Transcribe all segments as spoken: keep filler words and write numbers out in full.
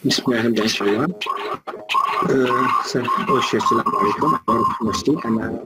بسم الله نبدأ إن شاء الله. أه أول شيء السلام عليكم. أنا نفسي أنا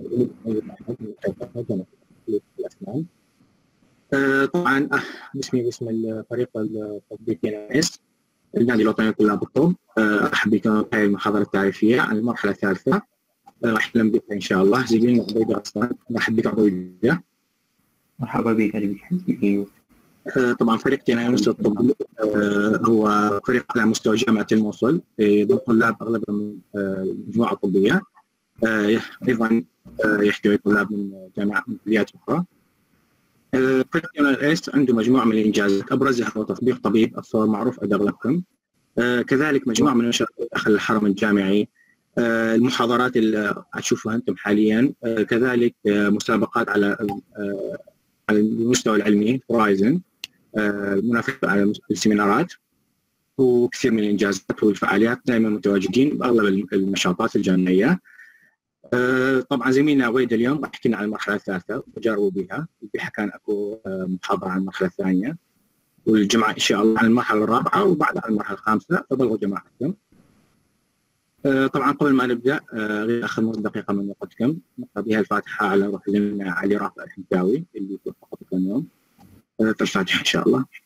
الأسنان. أه طبعا باسمي باسم الفريق التطبيق تي إن إل إم إس النادي الوطني لطلاب الطب. أرحب بكم في هذه المحاضرة التعريفية عن المرحلة الثالثة. أحلى بك إن شاء الله. زميلنا عبيدة أصلا. مرحبا بك عبيدة. مرحبا بك أهلا. طبعا فريق تي إن إل إم إس الطب هو فريق على مستوى جامعة الموصل يضم طلاب أغلبهم من مجموعة طبية، أيضا يحتوي طلاب من جامعات من كليات أخرى. فريق تي إن إل إم إس عنده مجموعة من الإنجازات أبرزها هو تطبيق طبيب الصور معروف لدى أغلبكم، كذلك مجموعة من النشاطات داخل الحرم الجامعي، المحاضرات اللي تشوفوها أنتم حاليا، كذلك مسابقات على على المستوى العلمي هورايزن، المنافسة على السيمينارات، وكثير من الإنجازات والفعاليات دائما متواجدين بأغلب النشاطات الجامعية. طبعا زميلنا عويد اليوم راح يحكي لنا عن المرحلة الثالثة وتجاربه بها، وبها كان أكو محاضرة عن المرحلة الثانية، والجمعة إن شاء الله عن المرحلة الرابعة وبعد عن المرحلة الخامسة، فبلغوا جماعتكم. طبعا قبل ما نبدأ غير أخذ نص دقيقة من وقتكم نقرأ بها الفاتحة على روح زميلنا علي رافع الحمداوي اللي توفقكم اليوم. فالفاتحة إن شاء الله.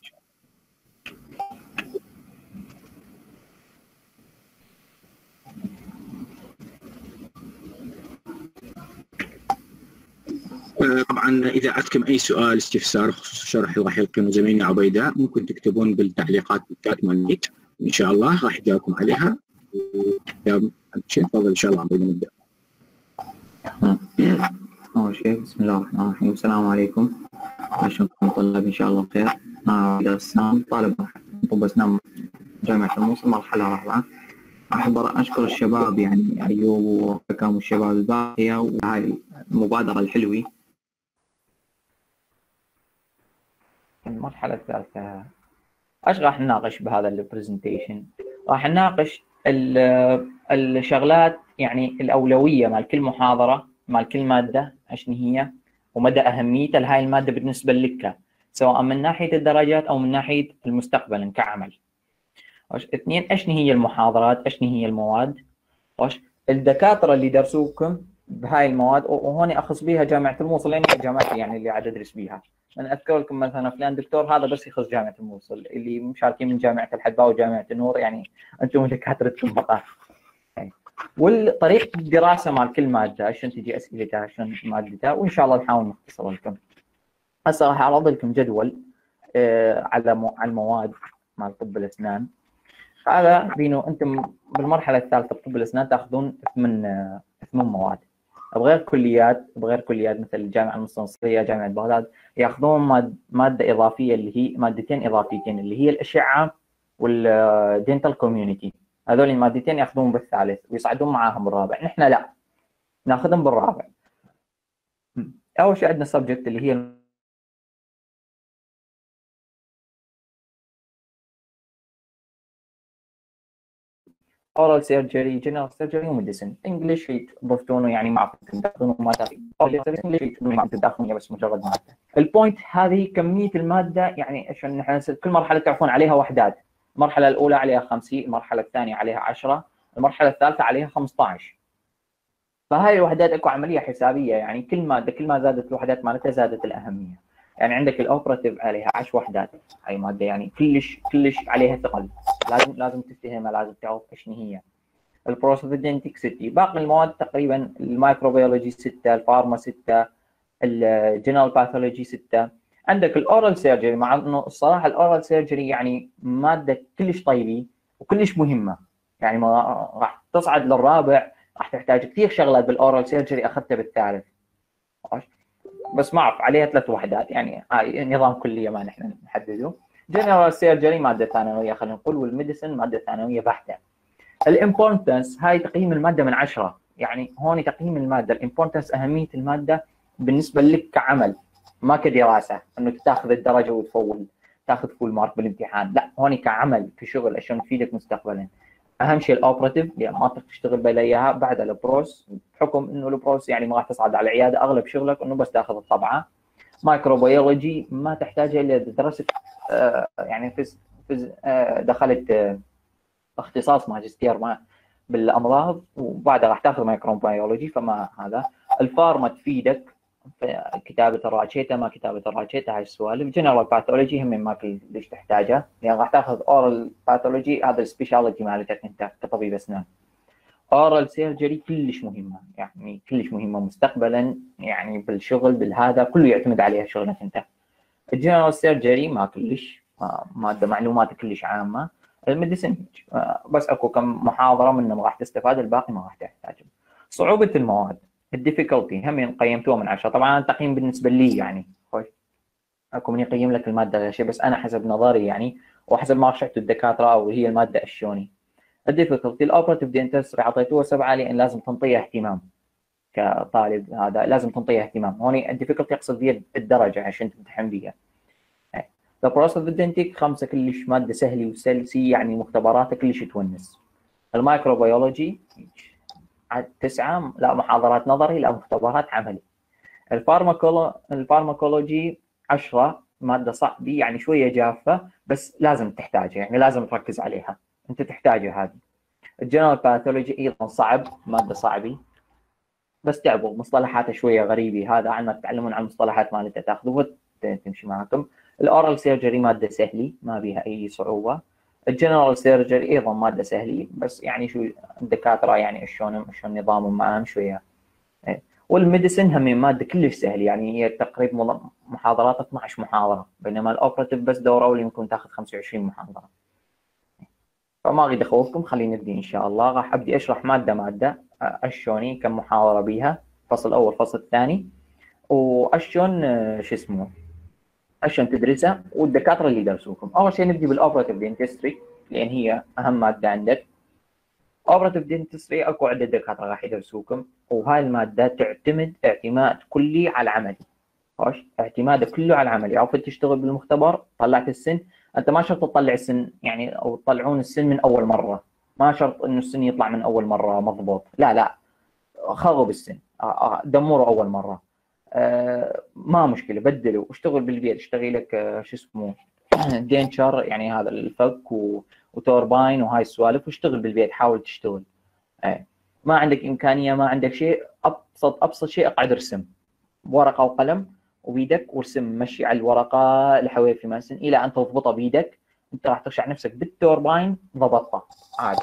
طبعا إذا عندكم أي سؤال استفسار خصوص الشرح اللي راح يلقونه زميلنا عبيدة ممكن تكتبون بالتعليقات بالشات مال النت، إن شاء الله راح يجاوبكم عليها. وإذا عندك شيء تفضل إن شاء الله عبيدة نبدأ. أول شيء بسم الله الرحمن الرحيم. السلام عليكم. عشانكم طلاب إن شاء الله بخير. أنا عبيد السام طالب طب أسنان جامعة الموصل مرحلة رابعة. أحب أشكر الشباب يعني أيوب وحكام والشباب الباقية وهاي المبادرة الحلوة. المرحلة الثالثة ايش راح نناقش بهذا البرزنتيشن؟ راح نناقش الشغلات يعني الأولوية مال كل محاضرة مال كل مادة اشنو هي ومدى أهميتها لهاي المادة بالنسبة لك، سواء من ناحية الدرجات أو من ناحية المستقبل كعمل. اثنين اشنو هي المحاضرات، اشنو هي المواد، الدكاترة اللي درسوكم بهاي المواد، وهون أخص بيها جامعة الموصل لأن جامعتي يعني اللي قاعد أدرس بيها. أنا أذكر لكم مثلا فلان دكتور هذا بس يخص جامعة الموصل، اللي مشاركين من جامعة الحدباء وجامعة النور يعني أنتم دكاترتكم فقط. والطريقة الدراسة مال كل مادة عشان تجي أسئلتها عشان مادتها، وإن شاء الله نحاول نختصر لكم. هسه راح أعرض لكم جدول على على المواد مال طب الأسنان. هذا بينو أنتم بالمرحلة الثالثة بطب الأسنان تأخذون ثمان ثمان مواد بغير كليات بغير كليات مثل الجامعة المستنصرية جامعة بغداد يأخذون ماد مادة إضافية اللي هي مادتين إضافيتين اللي هي الأشعة والدينتال كوميونيتي. هذول المادتين يأخذون بالثالث ويصعدون معاهم بالرابع. نحن لا ناخذهم بالرابع. أول شيء عندنا سبجكت اللي هي oral surgery, general surgery وميديسن. انجلش ضفتونه يعني ما تدخلون ماده انجلش ما تدخلون بس مجرد ماده. البوينت هذه كميه الماده يعني عشان نحن كل مرحله تعرفون عليها وحدات. المرحله الاولى عليها خمسين، المرحله الثانيه عليها عشرة، المرحله الثالثه عليها خمسة عشر. فهاي الوحدات اكو عمليه حسابيه يعني كل ماده كل ما زادت الوحدات مالتها زادت الاهميه. يعني عندك الاوبراتيف عليها عشر وحدات، هاي ماده يعني كلش كلش عليها ثقل، لازم لازم تفتهمها، لازم تعرف ايش هي. البروسودنتيك ستة، باقي المواد تقريبا الميكروبيولوجي ستة، الفارما ستة، الجنرال باثولوجي ستة. عندك الاورال سيرجري، مع انه الصراحه الاورال سيرجري يعني ماده كلش طيبه وكلش مهمه، يعني ما راح تصعد للرابع راح تحتاج كثير شغلات بالاورال سيرجري اخذتها بالثالث. بس ما اعرف عليها ثلاث وحدات يعني هاي نظام كليه ما نحن نحدده. جنرال سيرجري ماده ثانويه خلينا نقول، والميديسن ماده ثانويه بحته. الامبورتنس هاي تقييم الماده من عشرة، يعني هون تقييم الماده الامبورتنس اهميه الماده بالنسبه لك كعمل ما كدراسه انه تاخذ الدرجه وتفول تاخذ فول مارك بالامتحان، لا هون كعمل كشغل عشان تفيدك مستقبلا. اهم شيء الاوبراتيف اللي ما تشتغل بلا اياها، بعد البروس بحكم انه البروس يعني ما راح تصعد على العياده، اغلب شغلك انه بس تاخذ الطبعه. مايكروبيولوجي ما تحتاجها الا درست آه يعني فز فز آه دخلت آه اختصاص ماجستير ما بالامراض، وبعدها راح تاخذ مايكروبيولوجي. فما هذا الفارما تفيدك في كتابه الراجيتا، ما كتابه الراجيتا، هاي السوالف. جنرال باثولوجي هم ما كلش تحتاجها، يعني راح تاخذ اورال باثولوجي، هذا السبيشاليتي مالتك انت كطبيب اسنان. اورال سيرجري كلش مهمه، يعني كلش مهمه مستقبلا، يعني بالشغل بالهذا كله يعتمد عليها شغلك انت. الجنرال سيرجري ما كلش، ماده معلومات كلش عامه. الميديسن بس اكو كم محاضره منهم راح تستفاد، الباقي ما راح تحتاجهم. صعوبه المواد، الديفيكولتي هم قيمتوها من عشرة. طبعا التقييم بالنسبه لي يعني خوش، اكو من يقيم لك الماده غير شيء، بس انا حسب نظري يعني وحسب ما رشحت الدكاتره او هي الماده اشوني. الديفيكولتي الاوبرتيف دنتستري اعطيتوها سبعه لان لازم تنطيها اهتمام كطالب، هذا لازم تنطيها اهتمام. هون الديفيكولتي اقصد بها الدرجه عشان تمتحن بيها. البروسيس الدنتيك خمسه كلش ماده سهله وسلسي، يعني مختبراتها كلش تونس. الميكروبيولوجي تسعه، لا محاضرات نظري لا مختبرات عملي. الفارماكولو الفارماكولوجي عشرة، ماده صعبه يعني شويه جافه بس لازم تحتاجها، يعني لازم تركز عليها، انت تحتاجها هذه. الجنرال باثولوجي ايضا صعب، ماده صعبه بس تعبوا مصطلحاتها شويه غريبه، هذا عن ما تتعلمون عن المصطلحات مالتها تاخذوها تمشي معكم. الاورال سيرجري ماده سهله ما بها اي صعوبه. الجنرال سيرجري ايضا ماده سهله بس يعني شو الدكاتره يعني شلون شلون نظامهم معاهم شويه. والميديسن هم ماده كلش سهله، يعني هي تقريبا محاضرات اثنعش محاضره، بينما الاوبراتيف بس دوره اول يمكن تاخذ خمسة وعشرين محاضره. فما اريد اخوفكم، خلينا نبدي ان شاء الله. راح ابدي اشرح ماده ماده، اشوني كم محاضره بيها، فصل اول فصل ثاني، واشون شو اسمه اشون تدرسها والدكاتره اللي يدرسوكم. اول شيء نبدي بالاوبراتيف دنتستري لان هي اهم ماده عندك. اوبراتيف دنتستري اكو عده دكاتره راح يدرسوكم، وهاي الماده تعتمد اعتماد كلي على العملي. خوش، اعتمادك كله على العملي. عرفت تشتغل بالمختبر طلعت السن، انت ما شرط تطلع السن يعني او تطلعون السن من اول مره، ما شرط انه السن يطلع من اول مره مضبوط، لا لا، خرب السن، دمره اول مره، آه ما مشكله، بدله واشتغل بالبيت، اشتغل لك آه شو اسمه دينشر يعني هذا الفك و... وتورباين وهاي السوالف، واشتغل بالبيت، حاول تشتغل. آه. ما عندك امكانيه ما عندك شيء، ابسط ابسط شيء اقعد ارسم بورقه وقلم وبيدك وارسم، مشي على الورقه الحواف مثلا الى ان تضبطها بيدك، انت راح ترشع نفسك بالتورباين ضبطها عادي.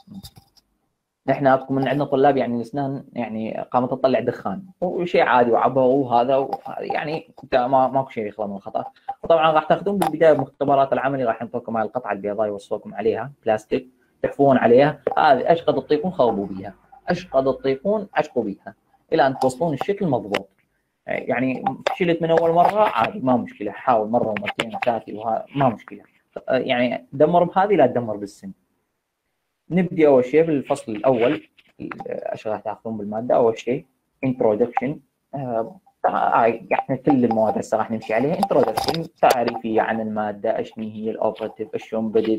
احنا من عندنا طلاب يعني الاسنان يعني قامت تطلع دخان وشيء عادي وعبر وهذا يعني انت ما ماكو شيء يخلى من الخطا. وطبعا راح تاخذون بالبدايه مختبرات العملي، راح ينطوكم هاي القطعه البيضاء يوصلوكم عليها بلاستيك تحفون عليها، هذه ايش قد تطيقون خربوا بيها، ايش قد تطيقون عشقوا بيها الى ان توصلون الشكل مضبوط. يعني فشلت من اول مره عادي ما مشكله، حاول مره ومرتين وثلاثه وهذا ما مشكله، يعني دمر بهذه لا تدمر بالسن. نبدي اول شيء بالفصل الاول، ايش راح تاخذون بالماده. اول شيء انترودكشن، آه يعني كل المواد هسه راح نمشي عليها. انترودكشن تعريفيه عن الماده، ايش هي الاوبراتيف، شلون بدت،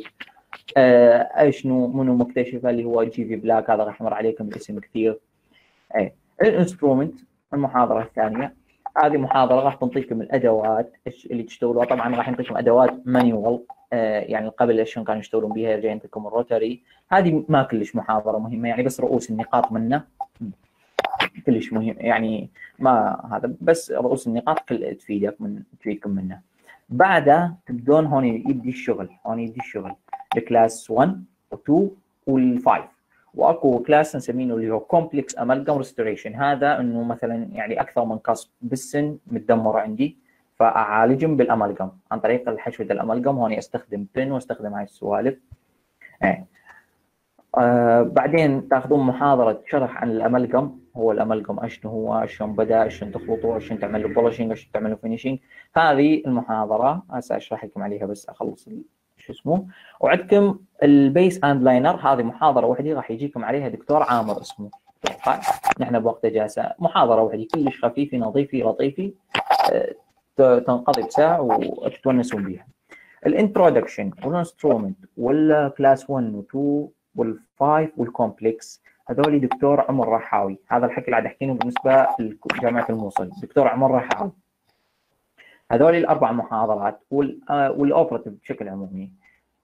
آه شنو منو مكتشفه اللي هو جي في بلاك، هذا راح يمر عليكم الاسم كثير. اي الانسترومنت المحاضره الثانيه، هذه محاضره راح تنطيكم الادوات اللي تشتغلوها. طبعا راح ينطيكم ادوات مانيوال، آه يعني قبل شلون كانوا يشتغلون بها، يرجع ينطيكم الروتري، هذه ما كلش محاضره مهمه يعني، بس رؤوس النقاط منه كلش مهم يعني، ما هذا بس رؤوس النقاط كل تفيدك من تفيدكم منه. بعدها تبدون هون يبدي الشغل، هون يبدي الشغل الكلاس واحد و2 وال5، واكو كلاس نسميه اللي هو كومبلكس امالجم ريستوريشن، هذا انه مثلا يعني اكثر من قصب بالسن متدمره عندي فاعالجهم بالامالجم عن طريق الحشوه الامالجم. هون استخدم بن واستخدم هاي السوالف. ايه آه بعدين تاخذون محاضره شرح عن الامالجم، هو الامالجم اشنو هو، شلون بدا، شلون تخلطوه، شلون تعملوا بولشنج، شلون تعملوا فينيشنج. هذه المحاضره هسه اشرح لكم عليها بس اخلص شو اسمه. وعندكم البيس اند لاينر، هذه محاضره وحده راح يجيكم عليها دكتور عامر اسمه، نحن بوقت اجازه، محاضره وحده كلش خفيفه نظيفه لطيفه، تنقضي بساعه وتتونسون بها. الانترودكشن والانسترومنت والكلاس واحد و2 وال5 والكومبلكس، هذول دكتور عمر رحاوي، هذا الحكي اللي قاعد احكيه بالنسبه لجامعه الموصل، دكتور عمر رحاوي. هذول الاربع محاضرات والاوبراتيف بشكل عمومي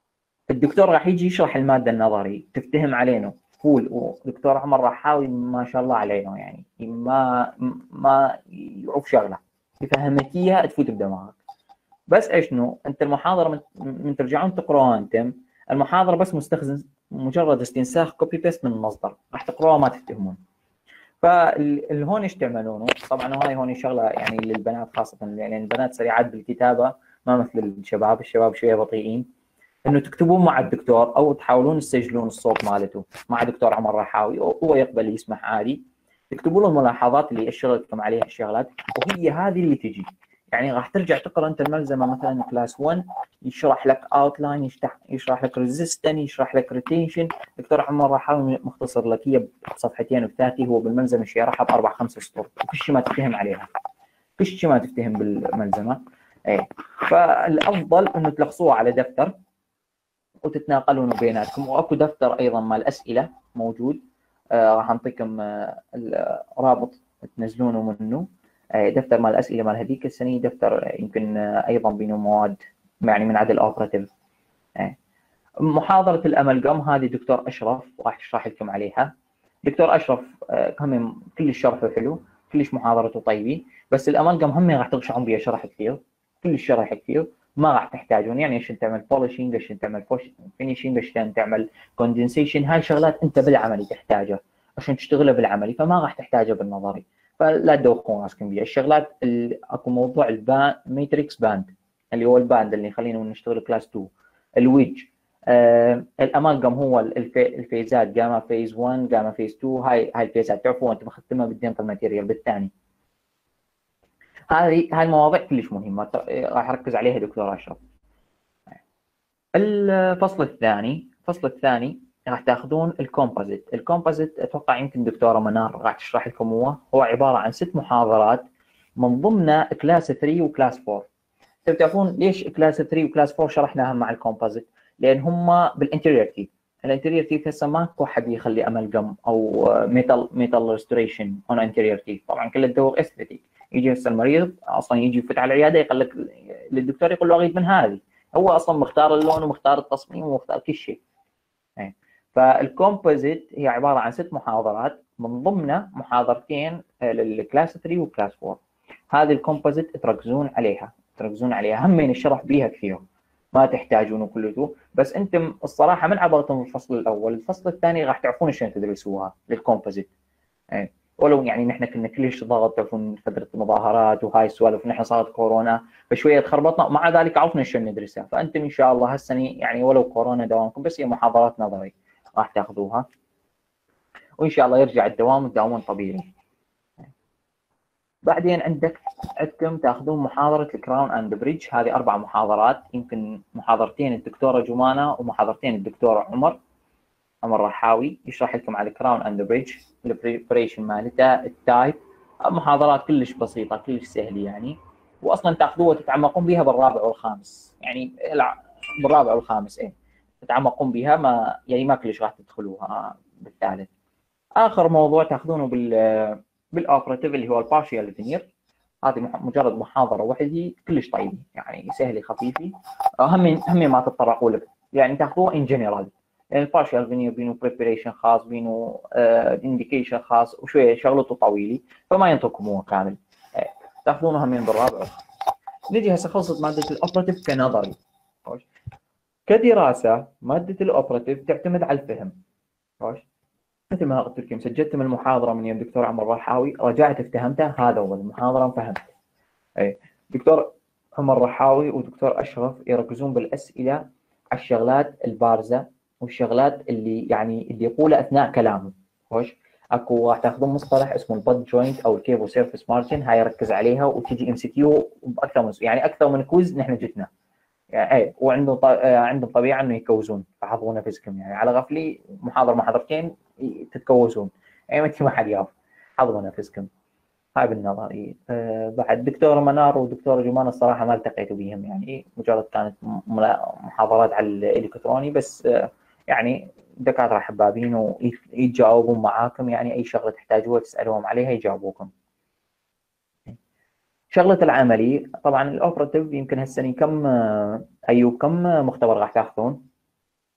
الدكتور راح يجي يشرح الماده النظري تفتهم علينا فول، ودكتور عمر راح يحاول ما شاء الله علينا يعني ما ما يعوف شغله يفهمك اياها تفوت بدماغك. بس ايش نو انت المحاضره من, من ترجعون تقروها انتم المحاضره بس مستخدم مجرد استنساخ كوبي بيست من المصدر، راح تقروها ما تفتهمون. فالهون ايش تعملونه؟ طبعا هاي هون شغله يعني للبنات خاصه، يعني البنات سريعات بالكتابه ما مثل الشباب، الشباب شويه بطيئين. انه تكتبون مع الدكتور او تحاولون تسجلون الصوت مالته مع دكتور عمر رحاوي، هو يقبل يسمح عادي. تكتبوا له الملاحظات اللي اشتغلتكم عليها الشغلات، وهي هذه اللي تجي يعني راح ترجع تقرا انت الملزمه مثلا كلاس واحد يشرح لك اوتلاين، يشرح يشرح لك ريزيستن، يشرح لك ريتينشن. دكتور عمر رحاوي مختصر لك هي بصفحتين وثلاثه، هو بالملزمه شيرحها باربع خمس سطور، كل شيء ما تفهم عليها، كل شيء ما تفتهم بالملزمه. ايه فالافضل انه تلخصوها على دفتر وتتناقلون بيناتكم، واكو دفتر ايضا مال اسئله موجود، آه راح نعطيكم آه الرابط تنزلونه منه. آه دفتر مال الاسئله مال هذيك السنه، دفتر يمكن آه ايضا بينه مواد يعني من عدد الاوبراتيف. آه محاضره الاملجم هذه دكتور اشرف راح يشرح لكم عليها. دكتور اشرف آه هم كلش شرحه حلو، كلش محاضرته طيبه، بس الاملجم هم راح تغشعون بها شرح كثير، كلش شرح كثير ما راح تحتاجون. يعني عشان تعمل بولشينج، عشان تعمل فينيشينج، عشان تعمل كوندنسيشن، هاي شغلات انت بالعملي تحتاجها عشان تشتغلها بالعملي، فما راح تحتاجها بالنظري، فلا تدوخون راسكم بيها. الشغلات اكو موضوع البان ماتريكس باند اللي هو الباند اللي يخلينا نشتغل كلاس اثنين، الويدج، آه الامالجم هو الفي الفيزات جاما فيز واحد جاما فيز اثنين، هاي هاي الفيزات تعرفوا انت مختمها بالدينتال ماتيريال بالثاني. هذه هاي المواضيع كلش مهمه راح اركز عليها دكتور اشرف. الفصل الثاني الفصل الثاني راح تاخذون الكومبوزيت. الكومبوزيت اتوقع يمكن دكتوره منار راح تشرح لكم. هو هو عباره عن ست محاضرات من ضمنها كلاس ثلاثة وكلاس أربعة. انتم تعرفون ليش كلاس ثلاثة وكلاس أربعة شرحناها مع الكومبوزيت؟ لان هم بالانتيريور تيث. الانتيريور تيث هسه ماكو حد يخلي املجم او ميتال ميتال ريستوريشن اون انتيريور تيث، طبعا كل الدور استيتيك. يجي هسه المريض اصلا يجي يفوت على العياده يقول لك للدكتور يقول له اريد من هذه، هو اصلا مختار اللون ومختار التصميم ومختار كل شيء. فالكومبوزيت هي عباره عن ست محاضرات من ضمنها محاضرتين للكلاس ثلاثة وكلاس أربعة. هذه الكومبوزيت تركزون عليها تركزون عليها هم الشرح بيها كثير، ما تحتاجونه كله. بس انتم الصراحه من عبرتم الفصل الاول، الفصل الثاني راح تعرفون شلون تدرسوها للكومبوزيت. يعني ولو يعني نحن كنا كلش ضغط، تعرفون فتره المظاهرات وهاي السوالف، نحن صارت كورونا فشويه تخربطنا، ومع ذلك عرفنا شلون ندرسها. فانتم ان شاء الله هالسنه يعني ولو كورونا دوامكم، بس هي محاضرات نظري راح تاخذوها، وان شاء الله يرجع الدوام تداومون طبيعي. بعدين عندك عندكم تاخذون محاضره الكراون اند بريدج، هذه اربع محاضرات، يمكن محاضرتين الدكتوره جمانه ومحاضرتين الدكتور عمر عمر رحاوي يشرح لكم على الكراون اند بريدج، البريبريشن مالتها، التايب. محاضرات كلش بسيطه كلش سهله يعني، واصلا تاخذوها وتتعمقون بها بالرابع والخامس، يعني بالرابع والخامس ايه تتعمقون بها، ما يعني ما كلش راح تدخلوها بالثالث. اخر موضوع تاخذونه بال بالاوبراتيف اللي هو البارشيال فينير، هذه مجرد محاضره وحده كلش طيبه يعني سهله خفيفه، هم هم ما تتطرقوا له، يعني تاخذوه ان جنرال. يعني البارشيال فينير بينه بريبريشن خاص، بينه انديكيشن uh, خاص، وشويه شغلته طويله فما ينطقموه كامل، تاخذونه همين بالرابع. نجي هسه خلصت ماده الاوبراتيف كنظري. كدراسه ماده الاوبراتيف تعتمد على الفهم. مثل ما قلت لكم سجلت المحاضره من الدكتور عمر رحاوي، رجعت افتهمتها، هذا هو المحاضره فهمت. اي دكتور عمر رحاوي ودكتور اشرف يركزون بالاسئله على الشغلات البارزه والشغلات اللي يعني اللي يقولها اثناء كلامه. خوش اكو راح تاخذون مصطلح اسمه الباد جوينت او الكيبو سيرفيس مارجن، هاي ركز عليها وتجي ام سي كيو باكثر من يعني اكثر من كويز نحن جتنا يعني. اي وعندهم ط... عندهم طبيعه انه يكوزون، فحضرونا فيزكم يعني على غفلي محاضره محاضرتين تتكوزون، اي متى ما حد يعرف حضرونا فيزكم. هاي بالنظري. آه بعد دكتوره منار ودكتوره جمانه الصراحه ما التقيت بهم، يعني مجرد كانت محاضرات على الالكتروني بس. آه يعني دكاتره حبابين ويتجاوبون معاكم، يعني اي شغله تحتاجوها تسالوهم عليها يجاوبوكم. شغله العملي طبعا الاوبراتيف يمكن هالسنه كم ايوب كم مختبر راح تاخذون؟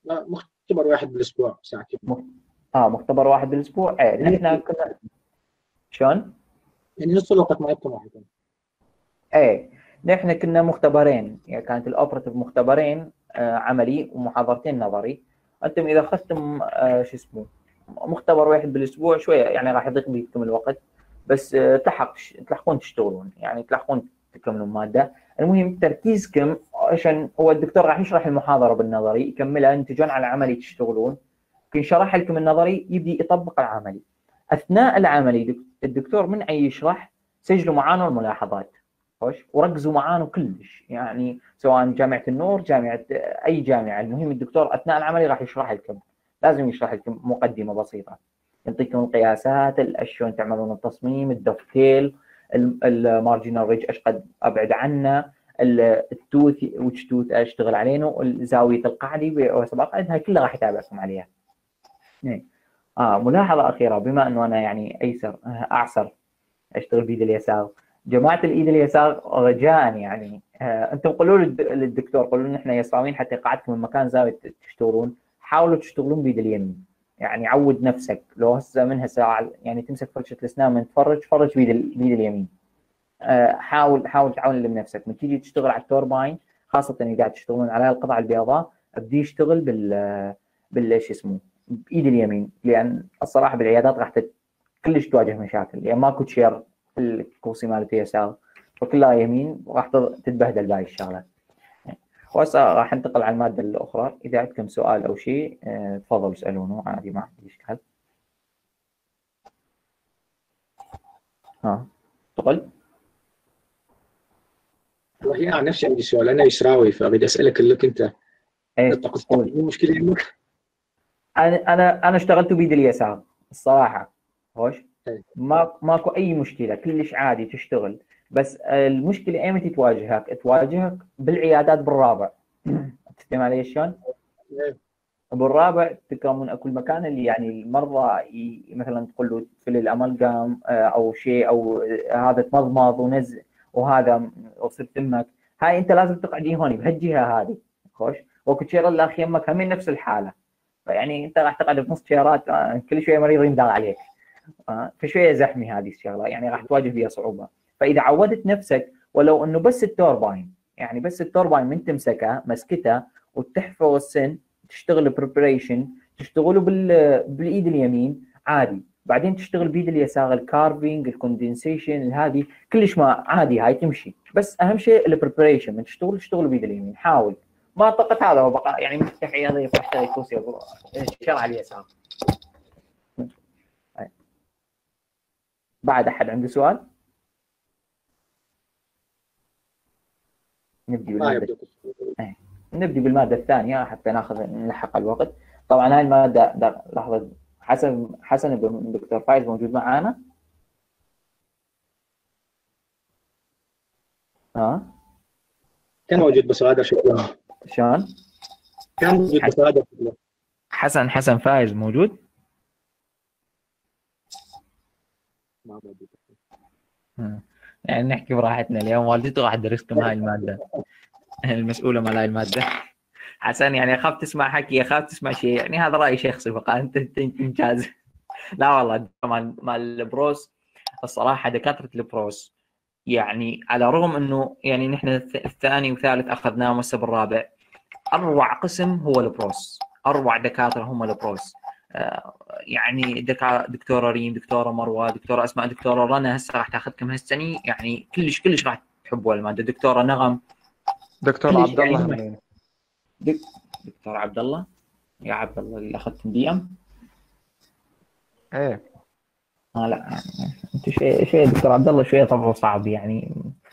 لا، مختبر واحد بالاسبوع ساعتين. مخ... اه مختبر واحد بالاسبوع. ايه يعني نحن كنا شلون؟ يعني نص الوقت ما يكون واحد. ايه نحن كنا مختبرين، يعني كانت الاوبرتيف مختبرين آه عملي ومحاضرتين نظري. انتم اذا اخذتم آه شو اسمه مختبر واحد بالاسبوع شويه يعني راح يضيق بيكم الوقت، بس آه تلحق تلحقون تشتغلون، يعني تلحقون تكملون ماده. المهم تركيزكم عشان هو الدكتور راح يشرح المحاضره بالنظري يكملها، انتم جون على العملي تشتغلون. يمكن شرح لكم النظري يبدي يطبق العملي. اثناء العملي الدكتور من اي يشرح سجلوا معانا الملاحظات، خوش، وركزوا معانا كلش، يعني سواء جامعه النور جامعه اي جامعه، المهم الدكتور اثناء العملي راح يشرح لكم، لازم يشرح لكم مقدمه بسيطه، يعطيكم القياسات، شلون تعملون التصميم، الدوفتيل، المارجنال ريج ايش قد ابعد عنه، التوث وش توث اشتغل علينه، زاويه القعدي وسباق هاي كلها راح يتابعكم عليها. اه ملاحظه اخيره، بما انه انا يعني ايسر اعسر اشتغل بايد اليسار، جماعه الايد اليسار رجاء يعني آه انتم قولوا للدكتور، قولوا لنا احنا يسراويين حتى يقعدكم من مكان زاويه تشتغلون، حاولوا تشتغلون بايد اليمين، يعني عود نفسك لو هسه من هسه يعني تمسك فرشه الاسنان من تفرج فرج بايد بايد اليمين. آه حاول حاول تعلم نفسك من تيجي تشتغل على التورباين، خاصه اللي قاعد تشتغلون على القطع البيضاء، ابدي يشتغل بال بال شو اسمه بايد اليمين، لان الصراحه بالعيادات راح كلش تواجه مشاكل، يعني ماكو تشير الكرسي مالته يسار، فكلها يمين وراح تتبهدل باقي الشغلات. وهسه راح انتقل على الماده الاخرى، اذا عندكم سؤال او شيء اه تفضلوا اسالونه عادي ما عندي اشكال. ها تقول؟ والله انا عن نفسي عندي سؤال، انا يسراوي فبدي اسالك لك انت. ايه قول. المشكله عندك؟ انا انا انا اشتغلت بيد اليسار الصراحه، خوش، طيب. ما ماكو اي مشكله، كلش عادي تشتغل، بس المشكله ايمتى تواجهك؟ تواجهك بالعيادات بالرابع. تفهم علي شلون؟ بالرابع تكرمون اكو المكان اللي يعني المرضى مثلا تقول له تفل الامالجام او شيء، او هذا تمضمض ونز وهذا وصل تمك، هاي انت لازم تقعدي هون بهالجهه هذه، خوش، واكو تشير الاخ يمك همين نفس الحاله، فيعني انت راح تقعد بنص شيرات كل شويه مريض يندار عليك، فشويه زحمه هذه الشغله، يعني راح تواجه فيها صعوبه. فاذا عودت نفسك ولو انه بس التورباين، يعني بس التورباين من تمسكها مسكتها وتحفر السن تشتغل بريبريشن، تشتغلوا بال بالايد اليمين عادي، بعدين تشتغل بايد اليسار الكارفينج الكوندنسيشن هذه كلش ما عادي، هاي تمشي، بس اهم شيء البريبريشن من تشتغل تشتغل بايد اليمين، حاول ما طقت هذا وبقى يعني مفتح عياده اشتغل كرسي شرع على اليسار. بعد احد عنده سؤال؟ نبدي بالماده ايه. نبدي بالماده الثانيه حتى ناخذ نلحق الوقت. طبعا هاي الماده لحظه، حسن حسن دكتور فايز موجود معانا؟ ها كان موجود بس هذا شكله. شلون؟ كان موجود بس هذا شكله. حسن حسن فايز موجود؟ ما موجود. يعني نحكي براحتنا اليوم، والدته راح تدرسكم هاي الماده المسؤوله مال هاي الماده. حسن يعني اخاف تسمع حكي، اخاف تسمع شيء، يعني هذا راي شخصي فقط، انت انت ممتاز. لا والله مال مال البروس الصراحه دكاتره البروس يعني على الرغم انه يعني نحن الثاني وثالث اخذناه وهسه بالرابع، اروع قسم هو البروس، اروع دكاتره هم البروس. آه يعني دكا دكتوره ريم، دكتوره مروه، دكتوره اسماء، دكتوره رنا هسه راح تاخذكم هالسنه، يعني كلش كلش راح تحبوا الماده، دكتوره نغم، دكتور عبد الله يعني همين. دك... دكتور عبد الله، يا عبد الله اللي اخذت دي ام؟ ايه اه لا انت شويه شويه دكتور عبد الله شويه طبعه صعب يعني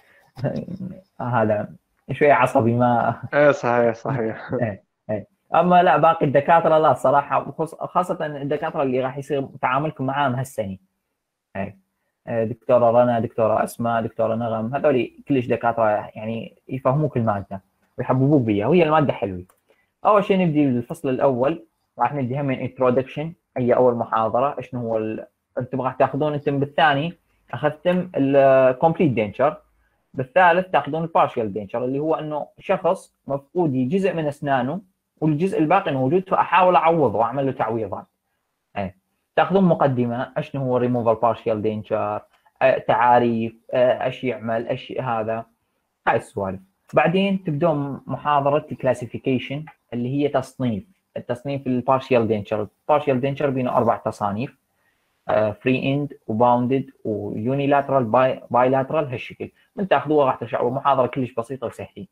هذا شويه عصبي ما ايه صحيح صحيح. ايه ايه. اما لا باقي الدكاتره لا صراحه، خاصه الدكاتره اللي راح يصير تعاملكم معاهم هالسنه، ايه دكتوره رنا، دكتوره اسماء، دكتوره نغم، هذول كلش دكاتره يعني يفهموك الماده ويحببوك بيها، وهي الماده حلوه. اول شيء نبدي بالفصل الاول، راح نبدي هم من انترودكشن، هي اول محاضره، شنو هو ال... انتم راح تاخذون، انتم بالثاني اخذتم الكومبليت دينشر، بالثالث تاخذون البارشال دينشر اللي هو انه شخص مفقود جزء من اسنانه والجزء الباقي موجود، فاحاول اعوضه واعمل له تعويضات. ايه تاخذون مقدمه ايش هو ريموفال بارشيال دينشر، تعاريف، ايش يعمل، ايش هذا، هاي السوالف. بعدين تبدون محاضره الكلاسيفيكيشن اللي هي تصنيف التصنيف البارشيال دينشر. البارشيال دينشر بينه اربع تصانيف، فري اند وباوندد ويونيلاترال بايلاترال هالشكل. من تاخذوها راح تشعروا محاضره كلش بسيطه وسهله.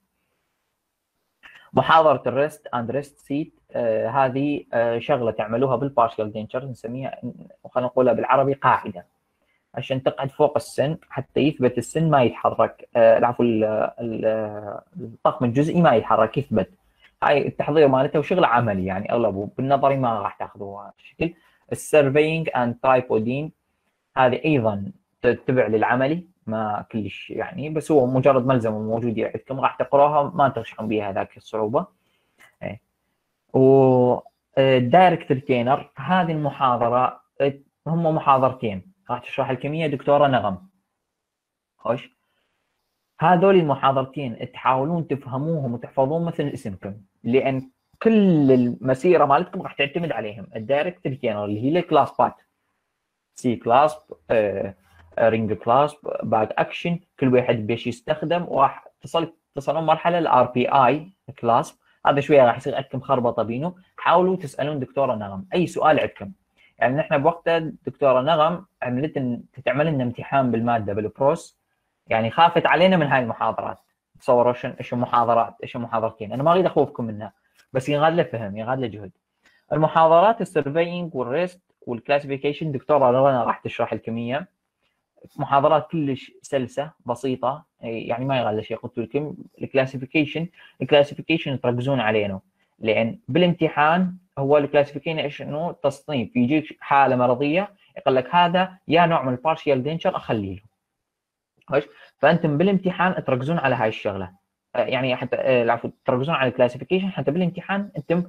محاضره الريست اند ريست سيت هذه آه شغله تعملوها بالبارشيال دينشر، نسميها خلينا نقولها بالعربي قاعده، عشان تقعد فوق السن حتى يثبت السن ما يتحرك، آه العفو الطقم الجزئي ما يتحرك يثبت. هاي التحضير مالته وشغل عملي يعني اغلبه، بالنظري ما راح تاخذوها الشكل. السيرفينج اند ترايبودين هذه ايضا تتبع للعملي ما كلش يعني، بس هو مجرد ملزمه موجود عندكم راح تقراها ما ترشحون بها ذاك الصعوبه. ايه و الدايركت ريتينر هذه المحاضره هم محاضرتين راح تشرح الكميه دكتوره نغم. خوش هذول المحاضرتين تحاولون تفهموهم وتحفظون مثل اسمكم، لان كل المسيره مالتكم راح تعتمد عليهم. الدايركت ريتينر اللي هي الكلاس بات، سي كلاسب، رينج كلاسب، باك اكشن، كل واحد بيش يستخدم، وراح تصل تصلون مرحله الار بي اي كلاسب. هذا شويه راح يصير عندكم خربطه بينه. حاولوا تسالون دكتوره نغم اي سؤال عندكم. يعني نحن بوقتها دكتوره نغم عملت تعمل لنا امتحان بالماده بالبروس، يعني خافت علينا من هاي المحاضرات. تصوروا ايش المحاضرات، ايش المحاضرتين، انا ما اريد اخوفكم منها، بس ينغاد له فهم، ينغاد له جهد. المحاضرات السيرفينج والريست والكلاسيفيكيشن دكتوره رنا راح تشرح الكميه. محاضرات كلش سلسه بسيطه يعني ما يغلى شيء. قلت لكم الكلاسيفيكيشن الكلاسيفيكيشن تركزون علينا، لان بالامتحان هو الكلاسيفيكيشن ايش انه تصنيف. يجيك حاله مرضيه يقول لك هذا يا نوع من البارشيال دينشر اخليه له. فانتم بالامتحان تركزون على هاي الشغله، يعني حتى العفو تركزون على الكلاسيفيكيشن حتى بالامتحان انتم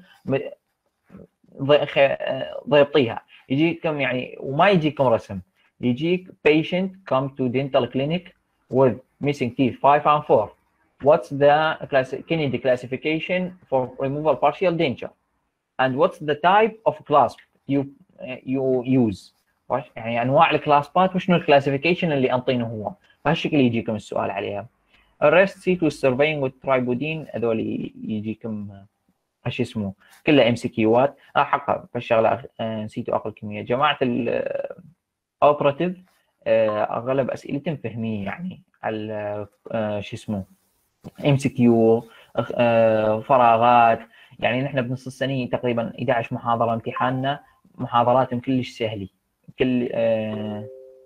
ضيبطيها. يجيكم يعني وما يجيكم رسم، يجيك patient come to dental clinic with missing teeth five and four. What's the class Kennedy classification for removal partial denture? And what's the type of clasp you you use? يعني انواع الكلاسبات وشنو الكلاسيفيكيشن اللي انطينه هو. بهالشكل يجيكم السؤال عليها. الريست سيت والسيرفينج والترايبودين هذول يجيكم ايش اسمه كلها ام سي كيوات. اه حقا فالشغله نسيتوا اخر كميه. جماعه الاوبراتيف اغلب اسئلتهم فهميه يعني على شو اسمه ام سي كيو فراغات. يعني نحن بنص السنه تقريبا احد عشر محاضره امتحاننا محاضراتهم كلش سهله كل آه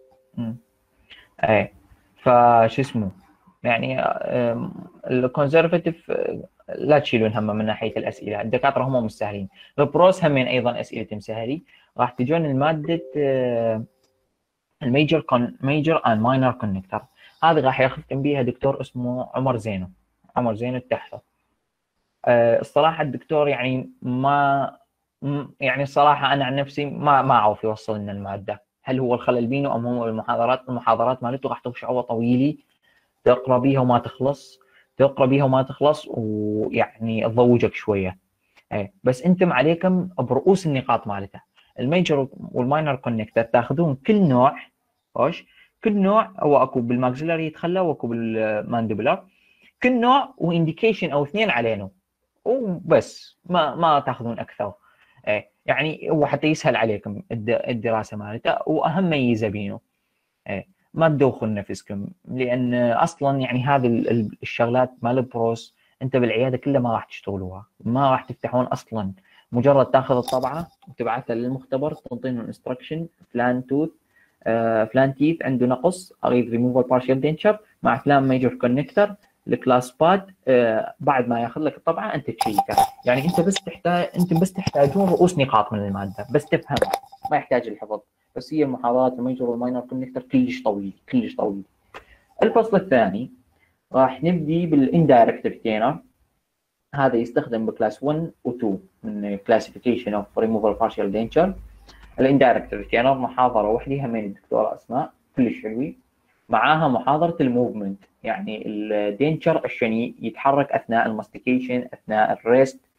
اي فشو اسمه يعني الكونسرفتيف لا تشيلون همه من ناحيه الاسئله. الدكاتره هم مش سهلين. البروس همين ايضا اسئلتهم سهلي. راح تجون الماده الميجر كون ميجر اند ماينر كونكتر. هذه راح يختم بيها دكتور اسمه عمر زينو. عمر زينو التحفه. الصراحه الدكتور يعني ما يعني الصراحه انا عن نفسي ما ما اعرف يوصل لنا الماده. هل هو الخلل بينه ام هو المحاضرات المحاضرات مالته راح تخشعوها طويله تقرا بيها وما تخلص تقرا بيها وما تخلص ويعني تضوجك شويه. ايه بس انتم عليكم برؤوس النقاط مالتها. الميجر والماينر كونكتر تاخذون كل نوع. خوش كل نوع هو اكو بالماكسيلاري يتخلى واكو بالمانديبولار. كل نوع وانديكيشن او اثنين علينا وبس ما ما تاخذون اكثر. ايه يعني هو حتى يسهل عليكم الدراسه مالته. واهم ميزه بينه ايه ما تدوخوا نفسكم، لان اصلا يعني هذه الشغلات مال البروس انت بالعياده كلها ما راح تشتغلوها، ما راح تفتحون اصلا. مجرد تاخذ الطبعه وتبعثها للمختبر تنطينه انستركشن فلان توث آه فلان تيث عنده نقص اريد ريموفال بارشال دينشر مع فلان ميجر كونكتر الكلاس باد. آه بعد ما ياخذ لك الطبعه انت تشيكها. يعني انت بس تحتاج انتم بس تحتاجون رؤوس نقاط من الماده بس تفهمها، ما يحتاج الحفظ. بس هي المحاضرات الميجر والماينر كونكتر كلش طويل كلش طويل. الفصل الثاني راح نبدي بالاندايركت ريتينر. هذا يستخدم بكلاس واحد و اثنين من كلاسيفيكيشن اوف ريموفال بارشال دينشر. الاندايركت ريتينر محاضره وحده همين الدكتوره اسماء كلش حلوه. معاها محاضره الموفمنت يعني الدينشر عشان يتحرك اثناء الماستيكيشن اثناء الريست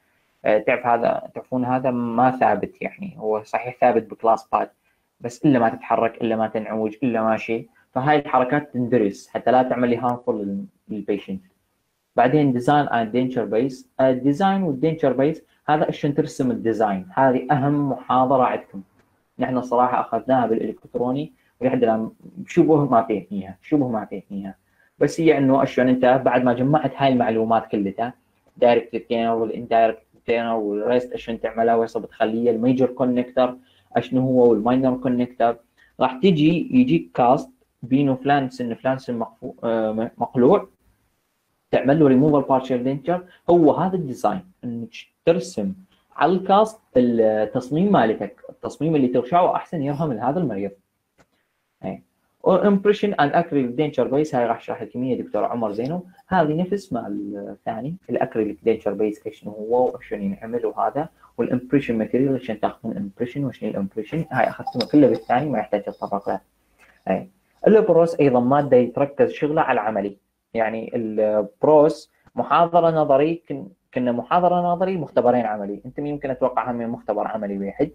تعرف هذا تعرفون هذا ما ثابت، يعني هو صحيح ثابت بكلاس باد بس الا ما تتحرك الا ما تنعوج الا ما شيء، فهاي الحركات تندرس حتى لا تعمل لي هارمفول للبيشنت. بعدين ديزاين اند دينشر بيس. الديزاين والدينشر بيس هذا عشان ترسم الديزاين، هذه اهم محاضره عندكم. نحن صراحه اخذناها بالالكتروني ولحد الان شبه ما فهمنيها شبه ما فهمنيها بس هي انه عشان انت بعد ما جمعت هاي المعلومات كلها دايركت تينر والاندايركت تينر والريست عشان تعملها وصل بتخليه الميجر كونكتر اشنو هو والماينر كونكتر، راح تجي يجيك كاست بينه فلان سن فلان سن مقلوع تعمل له ريموفال بارشل دينتشر. هو هذا الديزاين انك ترسم على الكاست التصميم مالتك، التصميم اللي ترشعه احسن يرهم لهذا المريض. اي امبريشن اند اكريليك دينتشر بيس هاي راح اشرح لك يا دكتور عمر زينو. هذه نفس مع الثاني الاكريليك دينتشر بيس شنو هو وشلون ينعمل وهذا، والامبريشن ماتيريال عشان تاخذون امبريشن وشنو الامبريشن هاي اخذتوها كلها بالثاني ما يحتاج اتطرق لها. اي البروس ايضا ماده يتركز شغله على العملي، يعني البروس محاضره نظري كنا محاضره نظري مختبرين عملي، انتم يمكن اتوقع هم مختبر عملي واحد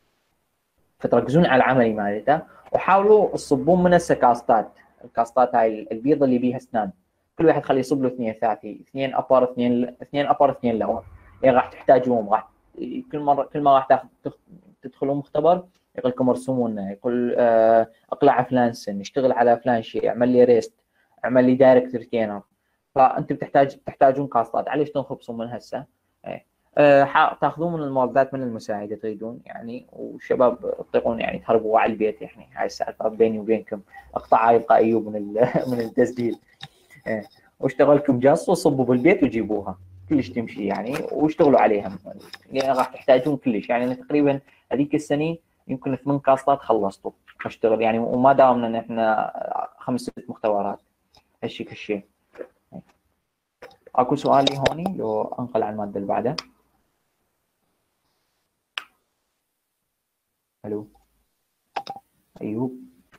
فتركزون على العملي مالته وحاولوا تصبون من الكاستات. الكاستات هاي البيض اللي بيها اسنان كل واحد خليه يصب له اثنين ثلاثي اثنين ابر اثنين اثنين ابر اثنين لور، يعني راح تحتاجوهم راح كل مره كل ما راح تاخذ تدخلون مختبر يقول لكم ارسموا لنا، يقول آه اقلع فلان سن، اشتغل على فلان شيء، اعمل لي ريست، اعمل لي دايركت ريتينر. فانتم بتحتاج تحتاجون كاستات عليش تنخبصون من هسه. أه تاخذون من الموردات من المساعده تريدون يعني، والشباب تطيقون يعني تهربوا على البيت، يعني هاي السالفه بيني وبينكم اقطع يلقى ايوب من من التسجيل. أه واشتغل لكم جص وصبوا بالبيت وجيبوها كلش تمشي يعني واشتغلوا عليها لان راح تحتاجون كلش. يعني تقريبا هذيك السنه يمكن ثمان كاستات خلصتوا اشتغل يعني، وما داومنا نحن خمس ست مختبرات هالشيء كالشيء. اكو سؤال لي هوني لو انقل على الماده اللي بعدها. الو ايوب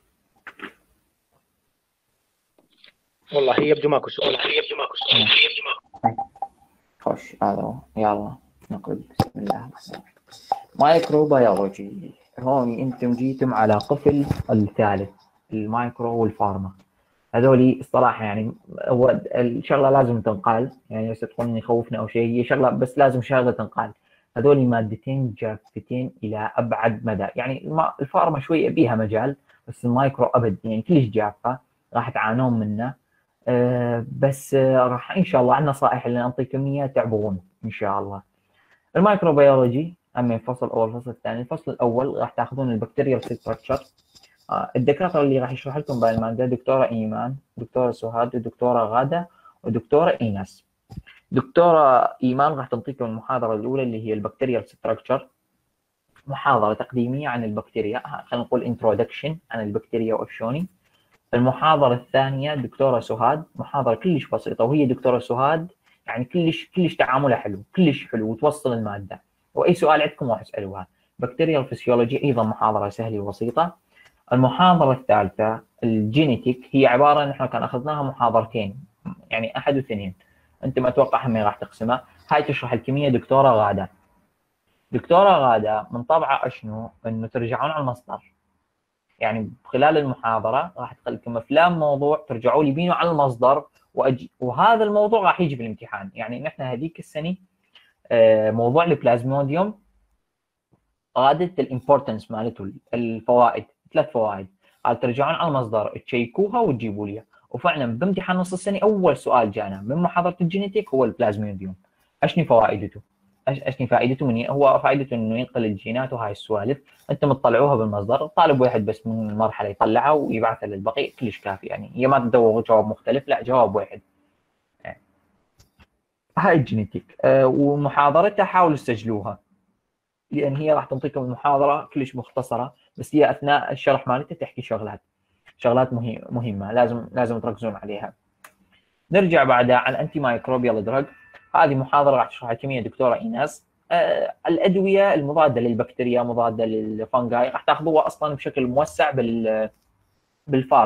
والله هي يبدو ماكو سؤال. والله هي يبدو ماكو سؤال. هي يبدو ماكو سؤال. خش هذا هو. يلا نقل بسم الله الرحمن الرحيم. مايكروبيولوجي. هون انتم جيتم على قفل الثالث المايكرو والفارما. هذولي الصراحه يعني هو الشغله لازم تنقال، يعني بس تقولون يخوفنا او شيء، هي شغله بس لازم شغله تنقال. هذولي مادتين جافتين الى ابعد مدى، يعني الفارما شوي بيها مجال بس المايكرو ابد يعني كلش جافه راح تعانون منه. أه بس أه راح ان شاء الله عندنا نصائح اللي نعطيكم اياها تعبرون ان شاء الله. الميكروبيولوجي اما الفصل الاول الفصل الثاني. الفصل الاول راح تاخذون البكتيريال ستراكشر. آه الدكاتره اللي راح يشرح لكم بهاي الماده دكتوره ايمان، دكتوره سهاد، ودكتوره غاده، ودكتوره ايناس. دكتوره ايمان راح تنطيكم المحاضره الاولى اللي هي البكتيريال ستراكشر، محاضره تقديميه عن البكتيريا، خلينا نقول انترودكشن عن البكتيريا وشلوني. المحاضره الثانيه دكتوره سهاد، محاضره كلش بسيطه، وهي دكتوره سهاد يعني كلش كلش تعاملها حلو كلش حلو وتوصل الماده، واي سؤال عندكم راح تسالوها. بكتيريال فيسيولوجي ايضا محاضره سهله وبسيطه. المحاضره الثالثه الجينيتيك، هي عباره نحن كان اخذناها محاضرتين يعني احد واثنين، انت ما اتوقع هم راح تقسمها. هاي تشرح الكيمياء دكتوره غاده. دكتوره غاده من طبعها اشنو انه ترجعون على المصدر، يعني خلال المحاضره راح تقول لكم فلان موضوع ترجعوا لي بينه على المصدر وأجي، وهذا الموضوع راح يجي بالامتحان. يعني نحن هذيك السنه موضوع البلازموديوم غادت الامبورتنس مالته الفوائد ثلاث فوائد، قال ترجعون على المصدر تشيكوها وتجيبوا لي، وفعلا بامتحان نص السنه اول سؤال جانا من محاضره الجينيتيك هو البلازموديوم. اشني فوائدته؟ اشني فائدته؟ من هو فائدته انه ينقل الجينات وهاي السوالف، انتم تطلعوها بالمصدر، طالب واحد بس من المرحله يطلعها ويبعثها للبقي كلش كافي، يعني هي ما تدور جواب مختلف لا جواب واحد. يعني. هاي الجينيتيك أه ومحاضرتها حاولوا تسجلوها لان هي راح تنطيكم المحاضره كلش مختصره، بس هي اثناء الشرح مالتها تحكي شغلات شغلات مهمه لازم لازم تركزون عليها. نرجع بعدها على الانتي مايكروبيال دراج. هذه محاضره راح تشرحها الكيمياء دكتوره ايناس. آه الادويه المضاده للبكتيريا مضاده للفنجاي راح تاخذوها اصلا بشكل موسع بال بالفارما،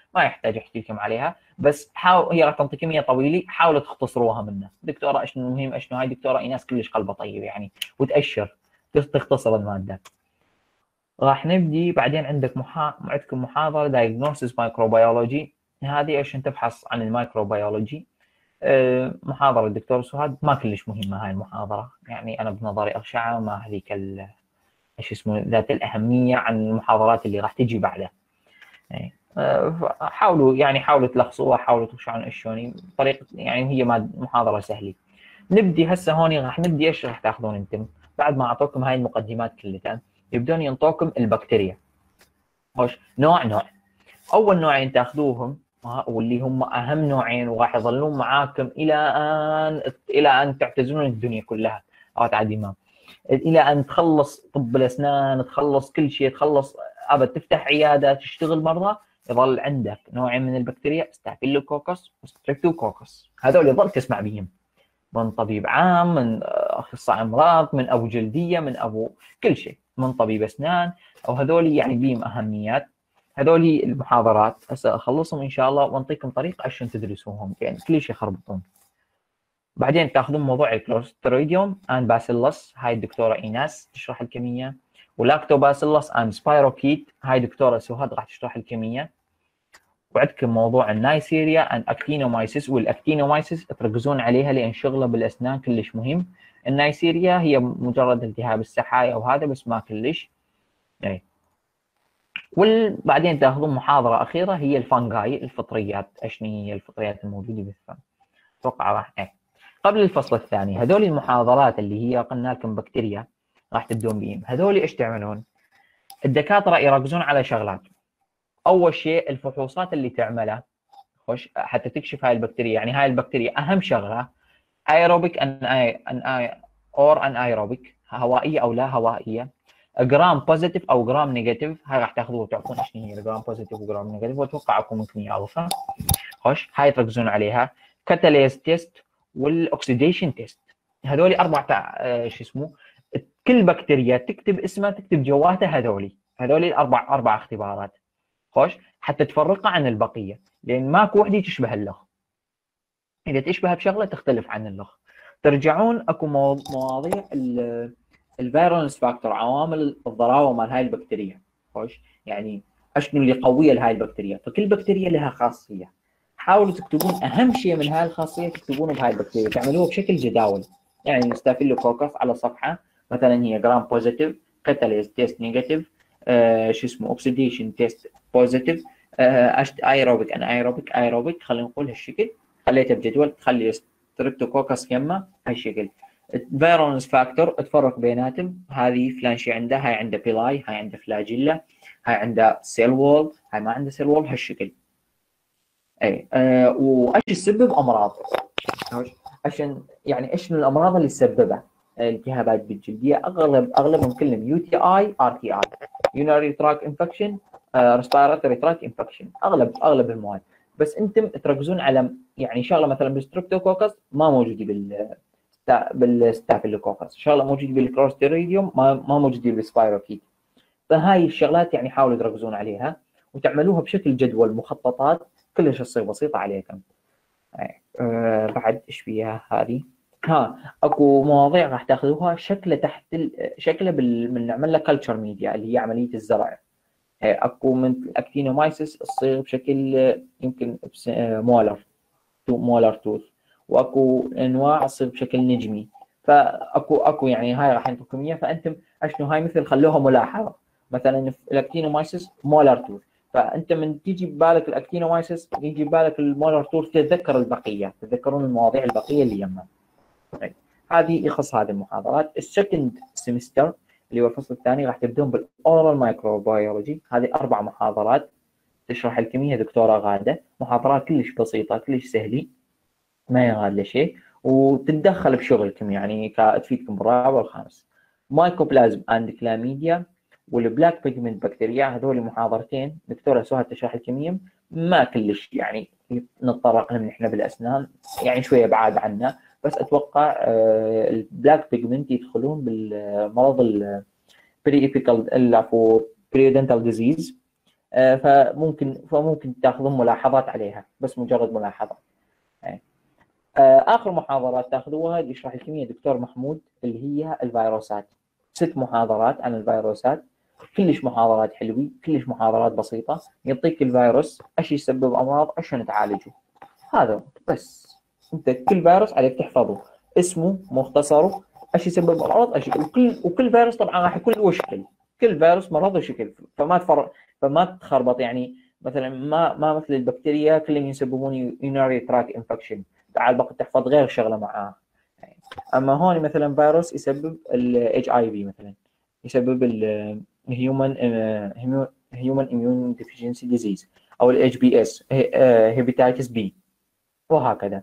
ما يحتاج احكي لكم عليها، بس حاول، هي راح تنطي كميه طويله، حاولوا تختصروها منها. دكتوره اشنو المهم اشنو، هاي دكتوره ايناس كلش قلبها طيب يعني، وتاشر تختصر المادات. راح نبدي بعدين. عندك محا... عندكم محاضره Diagnosis Microbiology، هذه عشان تبحث عن الميكروبيولوجي. أه محاضره الدكتور سهاد، ما كلش مهمه هاي المحاضره يعني، انا بنظري اغشعها، ما هذيك ال... ايش اسمه ذات الاهميه عن المحاضرات اللي راح تجي بعدها. يعني أه حاولوا يعني حاولوا تلخصوها، حاولوا تغشوا عن شلون طريقه يعني، هي محاضره سهله. نبدي هسه هون، راح نبدي ايش راح تاخذون انتم بعد ما اعطوكم هاي المقدمات كلها، يبدون ينطوكم البكتيريا. خوش، نوع نوع. اول نوعين تاخذوهم واللي هم اهم نوعين وراح يظلون معاكم الى ان الى ان تعتزلون الدنيا كلها، او تعدي ما الى ان تخلص طب الاسنان، تخلص كل شيء، تخلص ابد تفتح عياده، تشتغل مرضى، يظل عندك نوعين من البكتيريا، ستافيلوكوكس وستريبتوكوكس. هذول يظل تسمع بهم من طبيب عام، من اخصائي امراض، من ابو جلديه، من ابو كل شيء، من طبيب اسنان، او هذول يعني بهم اهميات. هذول المحاضرات هسه اخلصهم ان شاء الله وانطيكم طريقه عشان تدرسوهم، يعني كل شيء يخربطون. بعدين تاخذون موضوع الكلوستريديوم اند باسيلس، هاي الدكتوره ايناس تشرح الكميه، ولاكتوباسيلس اند سبايروكيت، هاي دكتوره سهاد راح تشرح الكميه. وعندكم موضوع النايسيريا اند اكتينومايسيس، والاكتينومايسيس تركزون عليها لان شغله بالاسنان كلش مهم. النايسيريا هي مجرد التهاب السحايا وهذا بس، ما كلش يعني. وبعدين تاخذون محاضره اخيره هي الفانجاي، الفطريات، اشنو هي الفطريات الموجوده بالفم. اتوقع راح ايه قبل الفصل الثاني. هذول المحاضرات اللي هي قلنا لكم بكتيريا راح تبدون بهم. هذول ايش تعملون؟ الدكاتره يركزون على شغلات. اول شيء الفحوصات اللي تعملها خوش حتى تكشف هاي البكتيريا، يعني هاي البكتيريا اهم شغله ايروبيك ان اي ان اي اور ان ايروبيك، هوائيه او لا هوائيه، جرام بوزيتيف او جرام نيجاتيف. هاي راح تاخذوها تعرفون ايش هي جرام بوزيتيف وجرام نيجاتيف، واتوقع اكو ممكن يعرفها. خوش، هاي تركزون عليها. كاتاليز تيست والاكسيديشن تيست، هذول اربع آه شو اسمه، كل بكتيريا تكتب اسمها، تكتب جواتها هذول هذول الاربع اربع اختبارات. خوش، حتى تفرقها عن البقيه، لان ماكو وحده تشبه الاخ. اذا تشبه بشغله تختلف عن الاخ. ترجعون اكو مواضيع الفيرولنس فاكتور، عوامل الضراوه مال هاي البكتيريا. خوش، يعني اشنو اللي يقويها لهاي البكتيريا، فكل بكتيريا لها خاصيه. حاولوا تكتبون اهم شيء من هاي الخاصيه تكتبونه بهاي البكتيريا، تعملوها بشكل جداول. يعني ستافيلوكوكس على صفحه مثلا هي جرام بوزيتيف، كاتاليز تيست نيجاتيف، آه شو اسمه اوكسيديشن تيست بوزيتيف، ايروبيك ان ايروبيك ايروبيك خلينا نقول هالشكل، خليته بجدول، تخلي ستريبتوكوكس يمه هالشكل. فيرولنس فاكتور تفرق بيناتهم، هذه فلان شيء عنده، هاي عنده بيلاي، هاي عنده فلاجيلا، هاي عنده سيل وول، هاي ما عنده سيل وول هالشكل. اي أه وايش يسبب امراض، عشان يعني ايش من الامراض اللي تسببها التهابات بالجلديه، اغلب اغلبهم كلهم يو تي اي، ار تي اي، يوناري تراك انفكشن، ريسبيراتوري تراك انفكشن، اغلب اغلب المواد. بس انتم تركزون على يعني شغله مثلا بالستريبتوكوكس ما موجوده بال بالستافيلوكوكس، شغله موجوده بالكلوستريديوم ما ما موجوده بالسبايروكيت. فهاي الشغلات يعني حاولوا تركزون عليها وتعملوها بشكل جدول مخططات، كلش تصير بسيطه عليكم. آه بعد ايش فيها هذه؟ ها اكو مواضيع راح تاخذوها شكله تحت شكله بال... من نعمل لها كلتشر ميديا اللي هي عمليه الزرع. اكو من الاكتينومايسيس تصير بشكل يمكن مولر تو مولر توث، واكو انواع تصير بشكل نجمي. فاكو اكو يعني هاي راح نعطيكم اياها، فانتم اشنو هاي مثل خلوها ملاحظه. مثلا الاكتينومايسيس مولر توث، فانت من تيجي ببالك الاكتينومايسيس يجي ببالك المولر توث، تتذكر البقيه، تتذكرون المواضيع البقيه اللي يمها. طيب هذه يخص هذه المحاضرات. السكند سيمستر اللي هو الفصل الثاني راح تبدون بالاورال مايكروبيولوجي، هذه اربع محاضرات تشرح الكميه دكتوره غاده، محاضرات كلش بسيطه كلش سهله ما يغادر شيء، وتتدخل بشغلكم يعني تفيدكم بالرابع والخامس. مايكوبلازم اند كلاميديا والبلاك بيجمنت بكتيريا، هذول محاضرتين دكتوره سهى تشرح الكميه، ما كلش يعني نتطرق لهم نحن بالاسنان، يعني شويه بعاد عنا، بس اتوقع البلاك بيجمنت يدخلون بالمرض البري ايبيكال العفو بريودنتال ديزيز، آه، فممكن فممكن تاخذون ملاحظات عليها، بس مجرد ملاحظات. يعني آه، اخر محاضرات تاخذوها اللي يشرح الكيمياء دكتور محمود اللي هي الفيروسات. ست محاضرات عن الفيروسات، كلش محاضرات حلوين، كلش محاضرات بسيطه. يعطيك الفيروس ايش يسبب امراض، ايش نتعالجه، هذا بس. انت كل فيروس عليك تحفظه، اسمه، مختصره، ايش يسبب امراض، ايش، وكل وكل فيروس طبعا راح يكون له شكل، كل فيروس مرض وشكل، فما تفرق، فما تخربط. يعني مثلا ما ما مثل البكتيريا كلهم يسببون يوناري تراك انفكشن، تعال بقى تحفظ غير شغله معاه. اما هون مثلا فيروس يسبب الاتش اي في مثلا، يسبب الهيومن هيومن اميون ديفيشنسي ديزيز، او الاتش بي اس، هيباتيتس بي، وهكذا.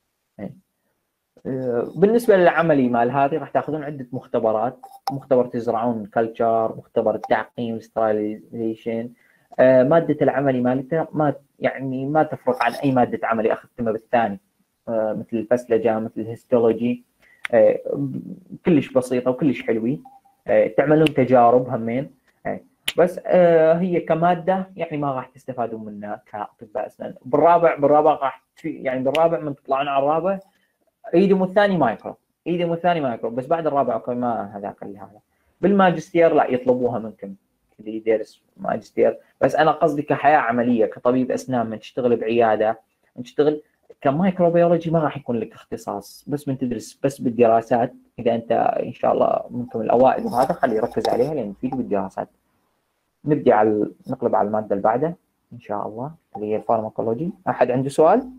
بالنسبه للعملي مال هذه راح تاخذون عده مختبرات، مختبر تزرعون كلتشر، مختبر التعقيم سترايليزيشن. ماده العملي مالتها ما يعني ما تفرق عن اي ماده عملي اخذتها بالثاني، مثل الفسلجه، مثل الهيستولوجي، كلش بسيطه وكلش حلوين. تعملون تجارب همين، بس هي كماده يعني ما راح تستفادون منها كاطباء اسنان. بالرابع بالرابع راح يعني بالرابع من تطلعون على الرابع ايدم الثاني مايكرو، ايدم الثاني مايكرو، بس بعد الرابع اوكي ما هذاك اللي هذا. بالماجستير لا يطلبوها منكم اللي يدرس ماجستير، بس انا قصدي كحياه عمليه كطبيب اسنان، من تشتغل بعياده، من تشتغل كمايكروبيولوجي، ما راح يكون لك اختصاص، بس من تدرس بس بالدراسات. اذا انت ان شاء الله منكم الاوائل وهذا خلي يركز عليها لان تفيد بالدراسات. نبدي على نقلب على الماده اللي بعدها ان شاء الله اللي هي الفارماكولوجي. احد عنده سؤال؟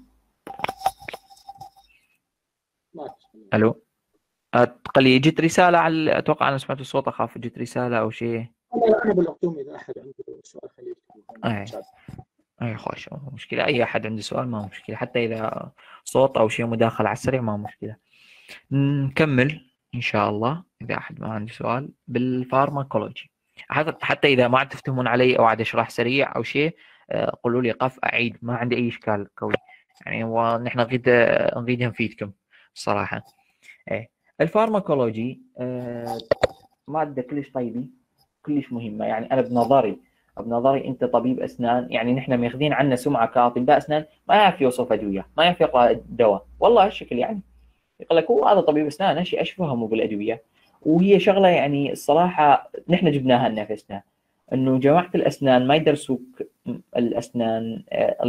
الو، اتقلي جت رساله على، اتوقع انا سمعت الصوت، اخاف جت رساله او شيء. لا انا بلغتهم اذا احد عنده سؤال خليه يكتبه. اي اي خوش، ما مشكله، اي احد عنده سؤال ما مشكله، حتى اذا صوت او شيء مداخله على السريع ما مشكله. نكمل ان شاء الله. اذا احد ما عنده سؤال بالفارماكولوجي، حتى اذا ما عاد تفتهمون علي او عاد اشرح سريع او شيء، قولوا لي قف اعيد، ما عندي اي اشكال قوي يعني، ونحن نريد نريد نفيدكم الصراحه. ايه الفارماكولوجي آه ماده كلش طيبه، كلش مهمه. يعني انا بنظري بنظري انت طبيب اسنان، يعني نحن ماخذين عنا سمعه كاطباء اسنان ما يعرف يوصف ادويه، ما يعرف يقرا الدواء، والله هالشكل يعني. يقول لك هو هذا طبيب اسنان، ايش ايش فهمه بالادويه؟ وهي شغله يعني الصراحه نحن جبناها لنفسنا، انه جماعه الاسنان ما يدرسوك الاسنان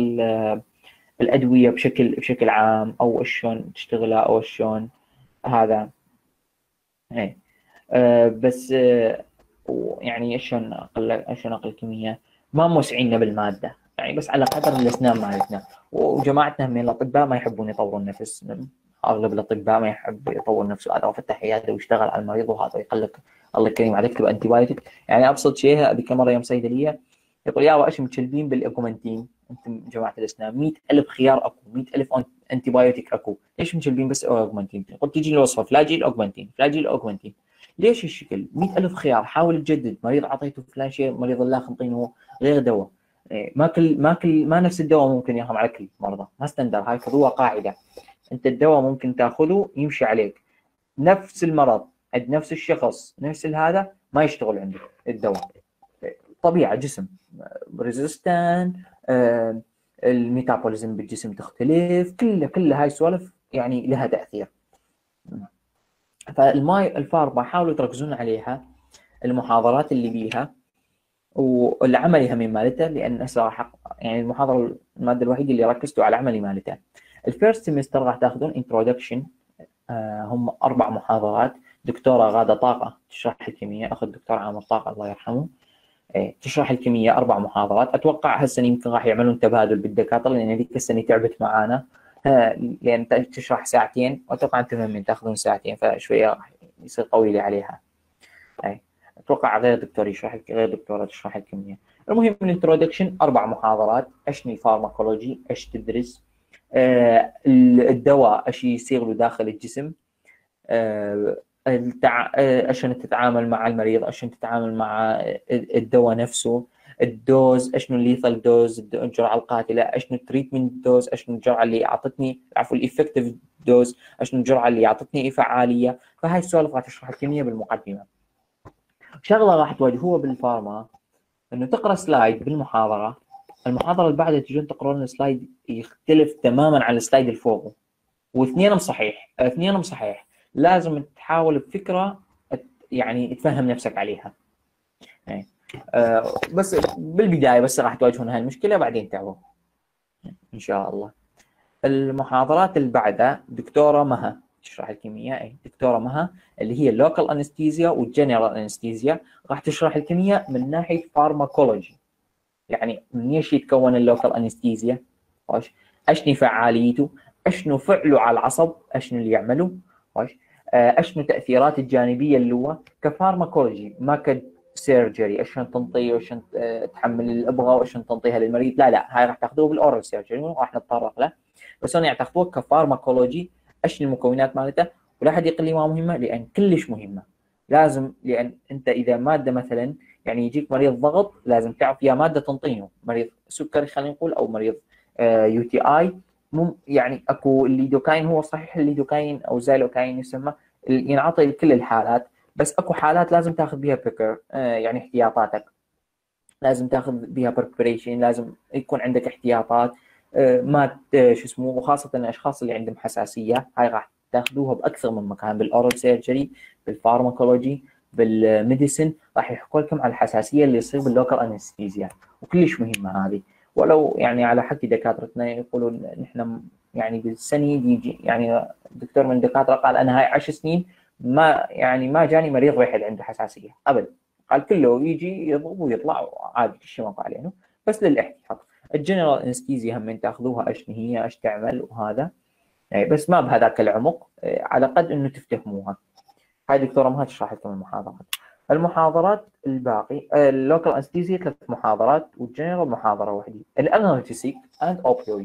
الادويه بشكل بشكل عام، او شلون تشتغلها او شلون هذا. ايه أه بس أه يعني شلون اقل شلون اقل كميه، ما موسعيننا بالماده يعني، بس على قدر الاسنان مالتنا. وجماعتنا من الاطباء ما يحبون يطورون نفس، اغلب الاطباء ما يحب يطور نفسه، هذا فتح عياده ويشتغل على المريض، وهذا يقول لك الله يكرم عليك تكتب انتي بايوتيك. يعني ابسط شيء هذيك مره يوم صيدليه يقول يا واش متشلبين بالاوجمنتين انتم جماعه الاسنان، مئة ألف خيار اكو، مئة ألف انتي بايوتيك اكو، ليش متشلبين بس اوجمنتين؟ قلت تيجي الوصفه فلاجيل الاوجمنتين، فلاجيل الاوجمنتين، ليش الشكل؟ مئة ألف خيار، حاول تجدد. مريض اعطيته فلان شيء، مريض الاخر انطينه غير دواء. ما كل ما كل ما نفس الدواء ممكن ياخذ على كل مرضى، ما ستاندر، هاي فضوها قاعده. انت الدواء ممكن تاخذه يمشي عليك، نفس المرض عند نفس الشخص نفس هذا ما يشتغل عنده الدواء، طبيعه جسم ريزيستان، آه الميتابوليزم بالجسم تختلف، كلها كلها هاي السوالف يعني لها تاثير. فالماي الفارما حاولوا تركزون عليها، المحاضرات اللي بيها والعملي همين مالتها، لان صراحه يعني المحاضره الماده الوحيده اللي ركزتوا على العملي مالتها. الفيرست سيمستر راح تاخذون انترودكشن، آه هم اربع محاضرات. دكتوره غاده طاقه تشرح الكيمياء، اخذ دكتور عامر طاقه الله يرحمه، إيه تشرح الكيمياء اربع محاضرات. اتوقع هالسنه يمكن راح يعملون تبادل بالدكاتره، لان هذيك السنه تعبت معانا، لان تشرح ساعتين واتوقع انتم من تاخذون ساعتين، فشويه راح يصير طويله عليها. اي اتوقع غير دكتور يشرح، غير دكتوره تشرح الكيمياء. المهم الانترودكشن اربع محاضرات، ايش الفارماكولوجي، ايش تدرس، آه الدواء ايش يصير له داخل الجسم، آه التع... عشان تتعامل مع المريض، عشان تتعامل مع الدواء نفسه، الدوز، اشنو الليثال دوز، الجرعه القاتله، اشنو التريتمنت دوز، اشنو الجرعه اللي اعطتني، عفوا الافكتيف دوز، اشنو الجرعه اللي اعطتني فعاليه. فهاي السوالف راح تشرح الكيمياء بالمقدمه. شغله راح تواجهوها بالفارما، انه تقرا سلايد بالمحاضره، المحاضره اللي بعدها تجون تقرون السلايد يختلف تماما عن السلايد اللي فوقه، واثنينهم صحيح، اثنينهم صحيح، لازم تحاول بفكره يعني تفهم نفسك عليها. يعني آه بس بالبدايه بس راح تواجهون هاي المشكله، بعدين تعرفون ان شاء الله. المحاضرات اللي بعدها دكتوره مها تشرح الكيمياء، اي دكتوره مها اللي هي اللوكال انستيزيا والجنرال انستيزيا، راح تشرح الكيمياء من ناحيه فارماكولوجي، يعني من ايش يتكون اللوكال انستيزيا، اشنو فعاليته، اشنو فعله على العصب، اشنو اللي يعمله، اشنو تاثيرات الجانبيه اللي هو كفارماكولوجي، ما كسيرجري، اشلون تنطيه وشلون تحمل الابغه وشلون تنطيها للمريض، لا لا هاي راح تاخذوه بالاورال سيرجري راح نتطرق له، بس هون يعني تاخذوه كفارماكولوجي، اشنو المكونات مالته، ولا حد يقول لي ما مهمه، لان كلش مهمه، لازم، لان انت اذا ماده مثلا يعني يجيك مريض ضغط لازم تعرف يا ماده تنطيه، مريض سكري خلينا نقول او مريض يو تي اي، مم يعني اكو الليدوكاين، هو صحيح الليدوكاين او زيلوكاين يسمى، ينعطي لكل الحالات، بس اكو حالات لازم تاخذ بها بيكر، آه يعني احتياطاتك لازم تاخذ بها بريبريشن، لازم يكون عندك احتياطات، آه ما شو اسمه، وخاصه الاشخاص اللي عندهم حساسيه، هاي راح تاخذوها باكثر من مكان، بالاورال سيرجري، بالفارماكولوجي، بالميديسن، راح يحكوا لكم على الحساسيه اللي يصير باللوكال انستيزيا، وكلش مهمه هذه. ولو يعني على حكي دكاترتنا يقولون نحن يعني بالسنه يجي يعني دكتور من الدكاتره قال انا هاي عشر سنين ما يعني ما جاني مريض واحد عنده حساسيه ابدا، قال كله يجي يضرب ويطلع عادي كل ما علينا، بس للاحتياط. الجنرال انستيزيا هم من تاخذوها اشنو هي، ايش تعمل وهذا، يعني بس ما بهذاك العمق، على قد انه تفتهموها. هاي دكتوره ما تشرح لكم المحاضرات. المحاضرات الباقي اللوكال انستيزيا ثلاث محاضرات، والجنرال محاضره واحده. الانالجيسيك اند اوبيويد.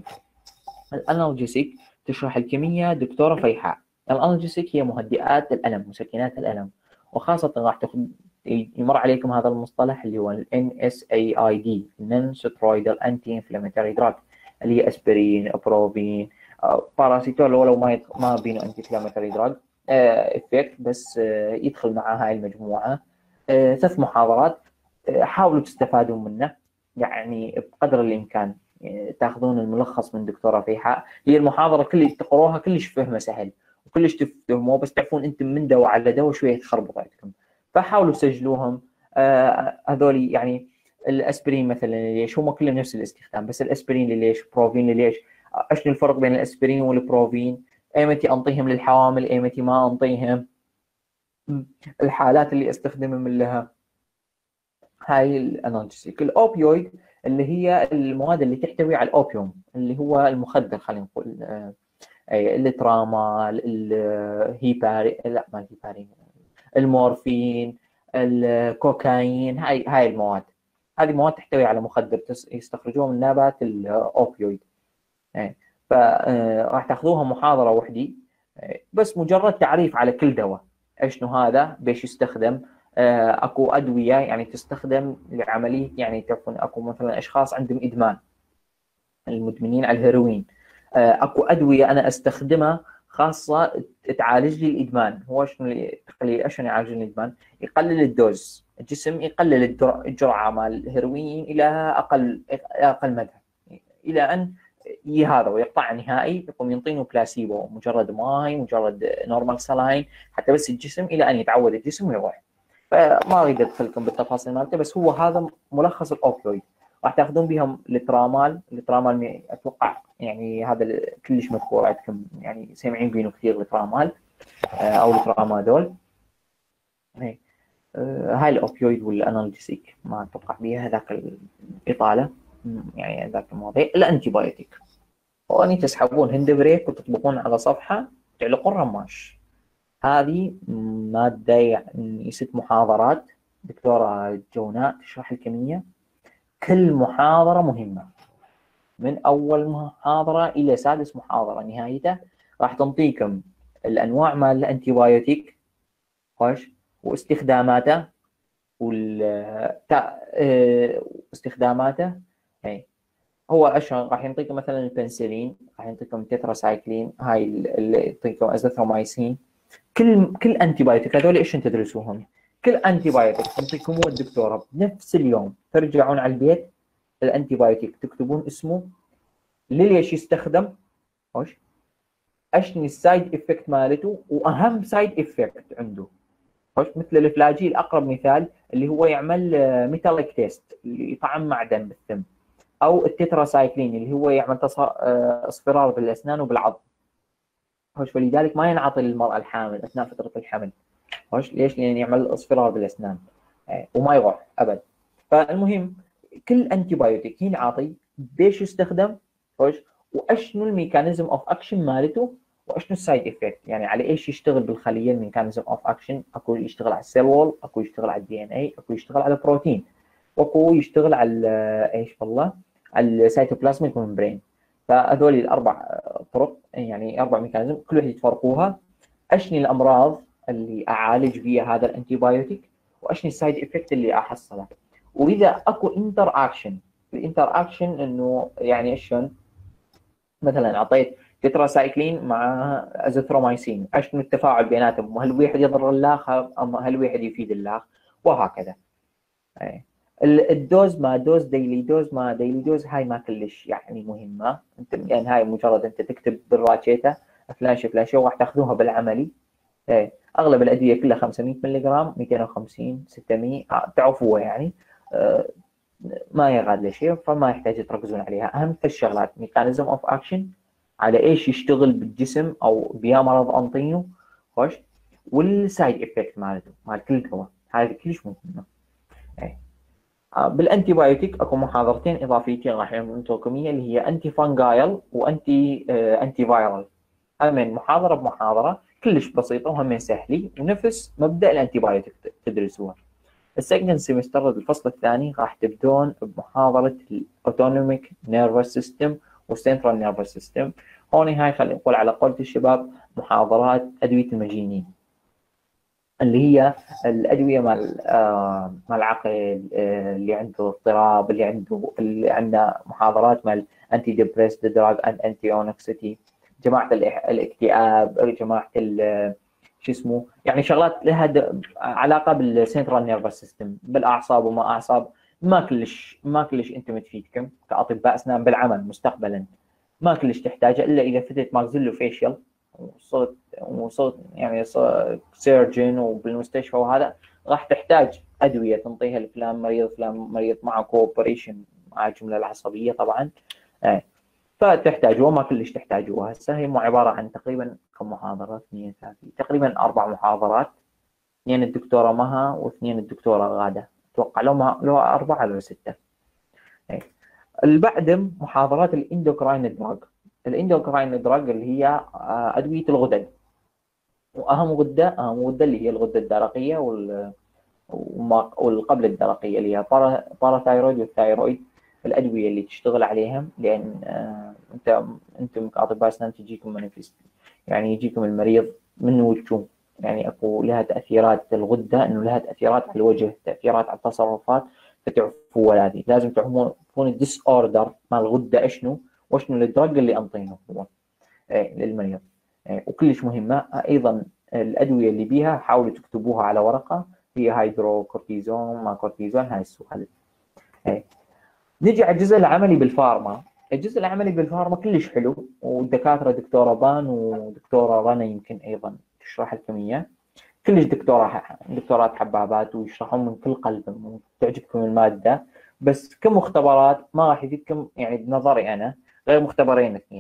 الانالجيسيك تشرح الكيمياء دكتوره فيحاء. الانالجيسيك هي مهدئات الالم، مسكنات الالم، وخاصه راح تاخذ يمر عليكم هذا المصطلح اللي هو ال إن إس إيه آي دي Non Steroidal Anti-Inflammatory Drug، اللي هي اسبرين، بروفين، باراسيتول، ولو ما ما بينه انتي انفلاماتوري دراج افكت، بس يدخل مع هاي المجموعه. ثلاث محاضرات حاولوا تستفادوا منه يعني بقدر الامكان، تاخذون الملخص من دكتوره فيحاء، هي المحاضره كل تقروها كلش فهمها سهل وكلش تفهموه، بس تعرفون انتم من دواء على دواء شويه تخربط عندكم، فحاولوا تسجلوهم. هذول يعني الاسبرين مثلا ليش هم كلهم نفس الاستخدام، بس الاسبرين ليش، بروفين ليش، اشنو الفرق بين الاسبرين والبروفين، ايمتى انطيهم للحوامل ايمتى ما انطيهم، الحالات اللي استخدم من لها. هاي الانالجيسيك. الاوبيويد اللي هي المواد اللي تحتوي على الاوبيوم اللي هو المخدر، خلينا نقول اي الترامال، الهيبارين، لا ما الهيبارين، المورفين، الكوكايين، هاي هاي المواد، هذه مواد تحتوي على مخدر يستخرجوها من نبات الاوبيويد. يعني فراح تاخذوها محاضره وحدي، بس مجرد تعريف على كل دواء، ايش هذا، بيش يستخدم، اكو ادويه يعني تستخدم لعمليه، يعني تعرفون اكو مثلا اشخاص عندهم ادمان، المدمنين على الهيروين، اكو ادويه انا استخدمها خاصه تعالج لي الادمان. هو شنو اللي عشان يعالج الادمان؟ يقلل الدوز، الجسم يقلل الجرعه مال الهيروين الى اقل اقل مدى، الى ان هذا ويقطع نهائي، يقوم ينطينه بلاسيبو، مجرد ماي، مجرد نورمال سلاين، حتى بس الجسم الى ان يتعود الجسم ويروح. فما اريد ادخلكم بالتفاصيل مالته، بس هو هذا ملخص الاوبيويد. راح تاخذون بهم الترامال، الترامال اتوقع يعني هذا كلش مذكور عندكم، يعني سامعين بينه كثير الترامال او الترامادول. هاي الاوبيويد والانالجيسيك ما اتوقع بيها هذاك الاطاله، يعني هذاك المواضيع. الانتي بايوتيك واني تسحبون هند بريك وتطبقون على صفحه تعلقون رماش. هذه ماده يعني ست محاضرات، دكتوره جوناء تشرح الكيمياء، كل محاضره مهمه من اول محاضره الى سادس محاضره نهايته، راح تنطيكم الانواع مال الانتي بايوتيك خوش واستخداماته وال استخداماته. هي هو اشهر راح يعطيكم مثلا البنسلين، راح يعطيكم تتراسايكلين، هاي اللي يعطيكم ازيثرومايسين، كل كل انتي بايوتيك هذول ايش تدرسوهم؟ كل انتي بايوتيك تعطيكموه الدكتوره بنفس اليوم، ترجعون على البيت الانتي بايوتيك تكتبون اسمه، ليش يستخدم، خوش، اشني السايد افكت مالته، واهم سايد افكت عنده، خوش، مثل الفلاجيل اقرب مثال اللي هو يعمل ميتاليك تيست اللي يطعم معدن بالثم، او التتراسايكلين اللي هو يعمل اصفرار بالاسنان وبالعظم. خوش، فلذلك ما ينعطي للمراه الحامل اثناء فتره الحمل. خوش، ليش؟ لان يعمل اصفرار بالاسنان وما يروح ابد. فالمهم كل انتي بايوتيك ينعطي بيش يستخدم، خوش، واشنو الميكانيزم اوف اكشن مالته، واشنو السايد افكت، يعني على ايش يشتغل بالخليه الميكانيزم اوف اكشن. اكو يشتغل على السيل وول، اكو يشتغل على الدي ان اي، اكو يشتغل على البروتين، واكو يشتغل على ايش والله على السيتوبلازميك ممبرين. فهذول الاربع طرق، يعني اربع ميكانيزم كل واحد يتفرقوها. اشني الامراض اللي اعالج فيها هذا الانتي بايوتيك، واشني السايد افكت اللي احصله. واذا اكو انتر اكشن، الانتر اكشن انه يعني شلون، مثلا اعطيت تتراسايكلين مع ازيثرومايسين، اشنو التفاعل بيناتهم، وهل واحد يضر اللاخ ام هل واحد يفيد اللاخ، وهكذا. أي. الدوز ما دوز ديلي، دوز ما ديلي دوز، هاي ما كلش يعني مهمه، انت يعني هاي مجرد انت تكتب بالراجيتا فلان شي فلان شي وراح تاخذوها بالعملي. ايه اغلب الادويه كلها خمسمية ملغ جرام، مئتين وخمسين، ستمية تعرفوها يعني، آه ما يغاد شيء، فما يحتاج تركزون عليها. اهم ثلاث شغلات: ميكانيزم اوف اكشن، على ايش يشتغل بالجسم او بيا مرض انطينه، خوش، والسايد افكت مالته مال كل دواء، هذه كلش مهمه. ايه. بالانتي بايوتيك اكو محاضرتين اضافيتين راح يعطوكم اياها، اللي هي انتي فانجايل وانتي آه انتي فايرال. همين محاضره بمحاضره كلش بسيطه وهمين سهلي، ونفس مبدا الانتي بايوتيك تدرسوها. السكند سيمستر الفصل الثاني راح تبدون بمحاضره الاوتونوميك نيرفس سيستم والسنترال نيرفس سيستم. هون هاي خلينا نقول على قولة الشباب محاضرات ادويه المجينين، اللي هي الادويه مال آه مال العقل، آه اللي عنده اضطراب، اللي عنده اللي عنده محاضرات مال انتي ديبريس دراج اند انتي اونكسيتي، جماعه الاكتئاب، جماعه شو اسمه، يعني شغلات لها علاقه بالسنترال نيرفس سيستم، بالاعصاب وما اعصاب. ما كلش ما كلش انت متفيدكم كاطباء اسنان بالعمل مستقبلا، ما كلش تحتاجها الا اذا فتت ماكسيلو فيشيال وصرت وصرت يعني سيرجن وبالمستشفى، وهذا راح تحتاج ادويه تنطيها لفلان مريض فلان مريض مع كوبريشن مع الجمله العصبيه طبعا. يعني فتحتاجوها، ما كلش تحتاجوها. هسه هي مو عباره عن تقريبا كم محاضره؟ اثنين ثلاثه تقريبا اربع محاضرات، اثنين الدكتوره مها واثنين الدكتوره غاده، اتوقع لو ما لو اربعه لو سته. يعني. البعد محاضرات الاندوكراين دراج. الاندوكراين دراج اللي هي ادويه الغدد، واهم غده اهم غده اللي هي الغده الدرقيه وال والقبل الدرقيه اللي هي باراثايرويد والثايرويد. الادويه اللي تشتغل عليهم، لان آه انت انتم كاطباء اسنان تجيكم مانيفست، يعني يجيكم المريض من وجهه، يعني اكو لها تاثيرات الغده، انه لها تاثيرات على الوجه، تاثيرات على التصرفات، فتعرفوا هذه لازم تعرفون الديس اوردر مال الغده اشنو، واشنو الدرج اللي انطينه هو آه للمريض. آه وكلش مهمه ايضا الادويه اللي بيها حاولوا تكتبوها على ورقه، هي هيدرو كورتيزون ما كورتيزون، هاي السؤال. هي. نجي على الجزء العملي بالفارما. الجزء العملي بالفارما كلش حلو، والدكاتره دكتوره بان ودكتوره رنا يمكن ايضا تشرح لكم اياه، كلش دكتوره دكتورات حبابات ويشرحون من كل قلب، تعجبكم الماده، بس كمختبرات ما راح يفيدكم يعني بنظري انا غير مختبرين اثنين.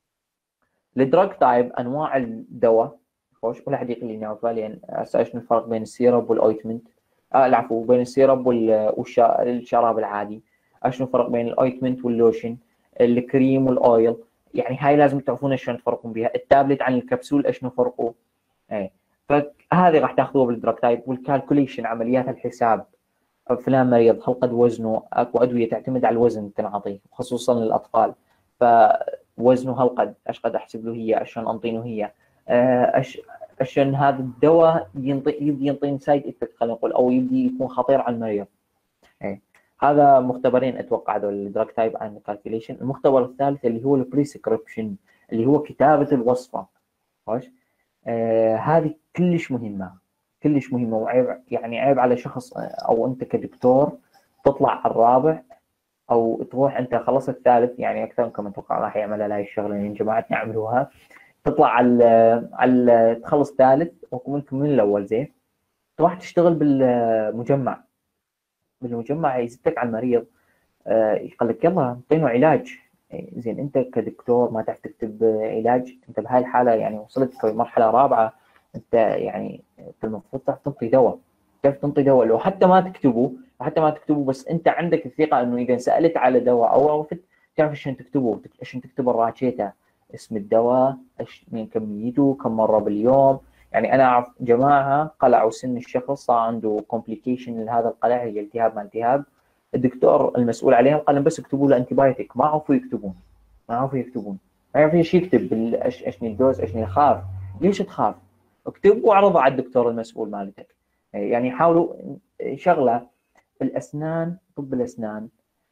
الدراج تايب انواع الدواء، خوش، ولا حد يقول لي نعرف لان هسه شنو الفرق بين السيرب والاويتمنت، آه العفو بين السيرب والشراب العادي، شنو الفرق بين الاويتمنت واللوشن، الكريم والاويل، يعني هاي لازم تعرفون شلون تفرقون بها. التابلت عن الكبسول شنو فرقه، اي فهذه راح تاخذوها بالدراج تايب. والكالكوليشن عمليات الحساب، فلان مريض هل قد وزنه، اكو ادويه تعتمد على الوزن تنعطيه خصوصا للاطفال، فوزنه هل قد ايش قد احسب له هي، عشان انطينه هي ايش عشان هذا الدواء ينطي يبدي ينطيني سايد افكت خلينا نقول، او يبدي يكون خطير على المريض. ايه هذا مختبرين اتوقع هذول الدراج تايب عن الكالكوليشن. المختبر الثالث اللي هو البريسكريبشن، اللي هو كتابه الوصفه. خوش، آه هذه كلش مهمه. كلش مهمه، وعيب يعني عيب على شخص او انت كدكتور تطلع على الرابع او تروح انت خلصت الثالث، يعني اكثر منكم اتوقع راح يعملها هاي الشغله اللي جماعتنا عملوها، تطلع على على تخلص ثالث وممكن من الاول زين، تروح تشتغل بالمجمع، بالمجمع يزتك على المريض، يقول لك يلا اعطينه علاج. زين انت كدكتور ما تعرف تكتب علاج، انت بهاي الحاله يعني وصلت مرحله رابعه، انت يعني انت المفروض تعرف تنطي دواء، تعرف تنطي دواء لو حتى ما تكتبه، حتى ما تكتبه بس انت عندك الثقه انه اذا سالت على دواء او عرفت تعرف ايش تكتبه، ايش تكتب الراجيتا، اسم الدواء، ايش من كميته، كم مره باليوم. يعني انا اعرف جماعه قلعوا سن الشخص، صار عنده كومبليكيشن لهذا القلع، هي التهاب ما التهاب، الدكتور المسؤول عليهم قال لهم بس اكتبوا له انتيبايوتيك، ما عرفوا يكتبون، ما عرفوا يكتبون، ما يعرف ايش يكتب، ايش الدوز، ايش يخاف، ليش تخاف؟ اكتب واعرضه على الدكتور المسؤول مالتك. يعني حاولوا شغله الاسنان، طب الاسنان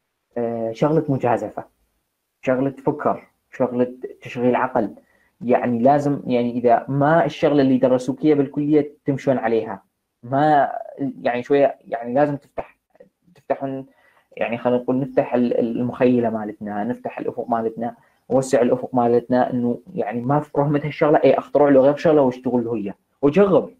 شغله مجازفه، شغله فكر، شغله تشغيل عقل، يعني لازم يعني اذا ما الشغله اللي درسوك اياها بالكليه تمشون عليها، ما يعني شويه يعني لازم تفتح تفتحون، يعني خلينا نقول نفتح المخيله مالتنا، نفتح الافق مالتنا، نوسع الافق مالتنا، انه يعني ما في رهمه هالشغله اي اخترع له غير شغله واشتغل له هي وجرب،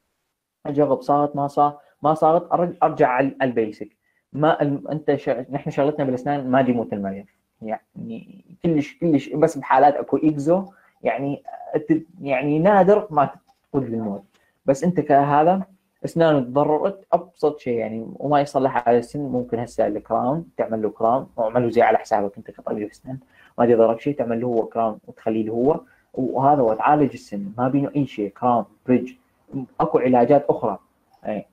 اجرب صارت ما صار ما صارت ارجع على البيسك. ما انت ش... نحن شغلتنا بالاسنان ما يموت المريض، يعني كلش كلش بس بحالات اكو اكزو، يعني يعني نادر ما تقود للموت، بس انت كهذا اسنانه تضررت ابسط شيء يعني وما يصلح على السن، ممكن هسه الكراون تعمل له كراون واعمله زي على حسابك انت كطبيب اسنان، ما يضرك شيء، تعمل له هو كراون وتخليه له هو، وهذا هو تعالج السن، ما بينه اي شيء، كراون بريدج، اكو علاجات اخرى. اي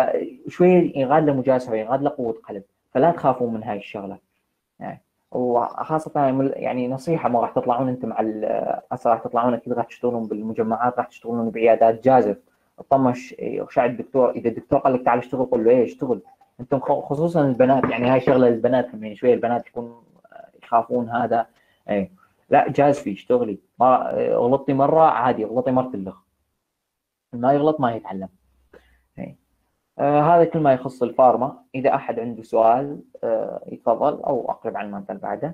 فشويه ينغاد له مجازفه، ينغاد له قوه قلب، فلا تخافوا من هاي الشغله يعني. وخاصه يعني نصيحه، ما راح تطلعون انت مع هسه راح تطلعون اكيد راح تشتغلون بالمجمعات، راح تشتغلون بعيادات، جازف طمش شع الدكتور، اذا الدكتور قال لك تعال اشتغل قول له ايه اشتغل انتم، خصوصا البنات، يعني هاي شغله للبنات يعني شويه البنات يكون يخافون هذا. اي لا جاز فيه اشتغلي، ما غلطتي مره عادي، غلطي مرتين لخ، ما يغلط ما يتعلم. آه هذا كل ما يخص الفارما. إذا أحد عنده سؤال آه يتفضل أو أقرب عن المنطقة بعده.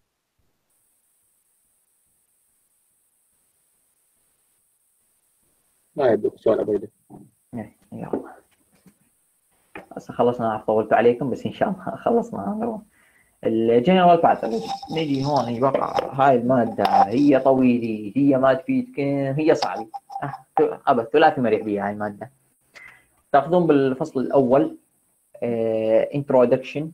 ما يبدو سؤال أبدا. يلا هسه خلصنا، طولت عليكم بس إن شاء الله خلصنا. الجنرال باترن نجي هون يبقى هاي المادة هي طويلة، هي ما تفيدكم، هي صعبة أه أبد ثلاثي مريح بيها هاي المادة. تاخذون بالفصل الأول انترودكشن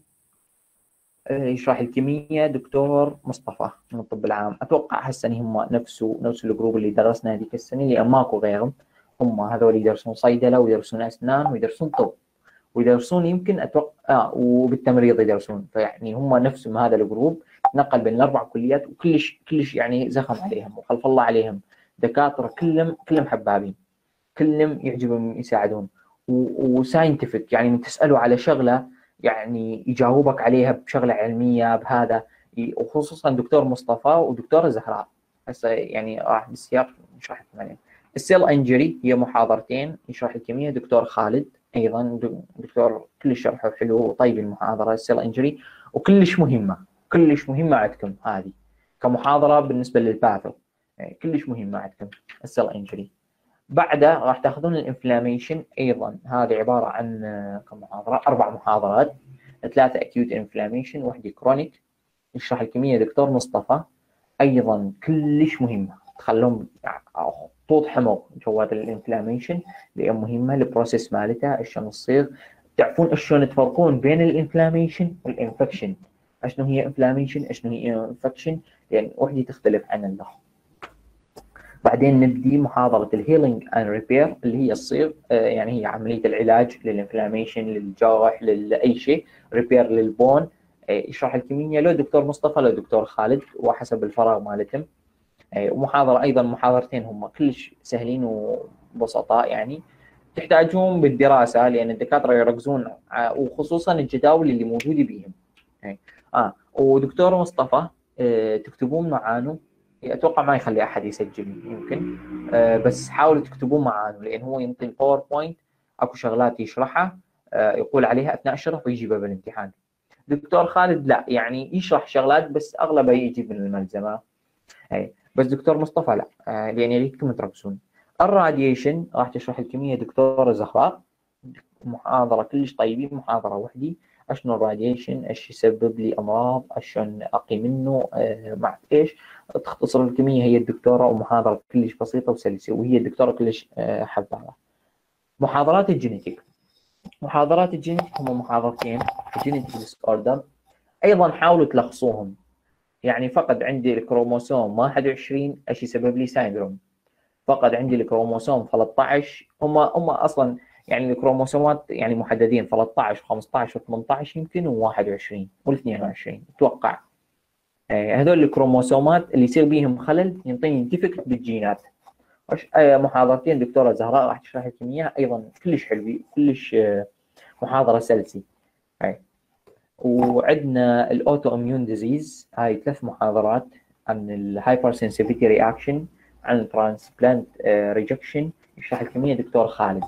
يشرح الكيمياء دكتور مصطفى من الطب العام، اتوقع هالسنه هم نفسه نفس الجروب اللي درسنا هذيك السنه، اللي ماكو غيرهم، هم هذول يدرسون صيدله ويدرسون اسنان ويدرسون طب ويدرسون يمكن اتوقع اه وبالتمريض يدرسون، فيعني هم نفسهم هذا الجروب نقل بين الاربع كليات، وكلش كلش يعني زخم عليهم وخلف الله عليهم، دكاتره كلهم كلهم حبابين، كلهم يعجبهم يساعدون وساينتفك، يعني من تساله على شغله يعني يجاوبك عليها بشغله علميه بهذا، وخصوصا دكتور مصطفى ودكتور الزهراء. هسه يعني راح بالسياق نشرح لكم عليهم. السيل انجري هي محاضرتين يشرح الكيمياء دكتور خالد، ايضا دكتور كلش شرحه حلو وطيب المحاضره السيل انجري، وكلش مهمه كلش مهمه عندكم هذه كمحاضره بالنسبه للباثو، كلش مهمه عندكم السيل انجري. بعدها راح تاخذون الانفلاميشن، ايضا هذه عباره عن كم محاضره، اربع محاضرات، ثلاثه اكيوت انفلاميشن وحده كرونيك، يشرح الكيمياء دكتور مصطفى، ايضا كلش مهمه، تخلون خطوط حمر جوات الانفلاميشن اللي مهمه، البروسيس مالتها شلون تصير، تعرفون شلون تفرقون بين الانفلاميشن والانفكشن، شنو هي انفلاميشن شنو هي انفكشن، لان وحده تختلف عن الاخرى. بعدين نبدي محاضرة الهيلينج اند ريبير اللي هي تصير يعني هي عملية العلاج للانفلاميشن للجرح لأي شيء، ريبير للبون، يشرح الكيمياء لو دكتور مصطفى لو دكتور خالد وحسب الفراغ مالتهم. ومحاضرة أيضا محاضرتين هم كلش سهلين وبسطاء، يعني تحتاجون بالدراسة لأن الدكاترة يركزون وخصوصا الجداول اللي موجودة بيهم. اه ودكتور مصطفى تكتبون معانه اتوقع ما يخلي احد يسجل يمكن، أه بس حاولوا تكتبوه معاه، لان هو ينطي الباوربوينت اكو شغلات يشرحها أه يقول عليها اثناء الشرح ويجيبها بالامتحان. دكتور خالد لا، يعني يشرح شغلات بس اغلبها يجي من الملزمه. اي بس دكتور مصطفى لا، أه لان يريدكم تركزون. الراديشن راح تشرح الكميه دكتوره زهراء، محاضره كلش طيبين، محاضره وحدي. اشنو الراديشن، ايش يسبب لي امراض، اشلون اقي منه، أه مع ايش. تختصر الكميه هي الدكتوره، ومحاضره كلش بسيطه وسلسه، وهي الدكتوره كلش أه حباها. محاضرات الجينيتيك، محاضرات الجينيتيك هم محاضرتين، الجينيتيك ديس اوردر، ايضا حاولوا تلخصوهم. يعني فقد عندي الكروموسوم واحد وعشرين ايش يسبب لي سايندروم، فقد عندي الكروموسوم ثلاثة عشر، هم هم اصلا يعني الكروموسومات يعني محددين ثلاثة عشر و15 و18 يمكن و21 و22 اتوقع. هذول الكروموسومات اللي يصير بيهم خلل ينطيني ديفكت بالجينات. محاضرتين دكتوره زهراء راح تشرح لكم اياها، ايضا كلش حلوه، كلش محاضره سلسي. هاي وعندنا الاوتو اميون ديزيز، هاي ثلاث محاضرات عن الهايبر سنسيفيتي رياكشن، عن الترانسبلانت ريجكشن، يشرح الكميه دكتور خالد.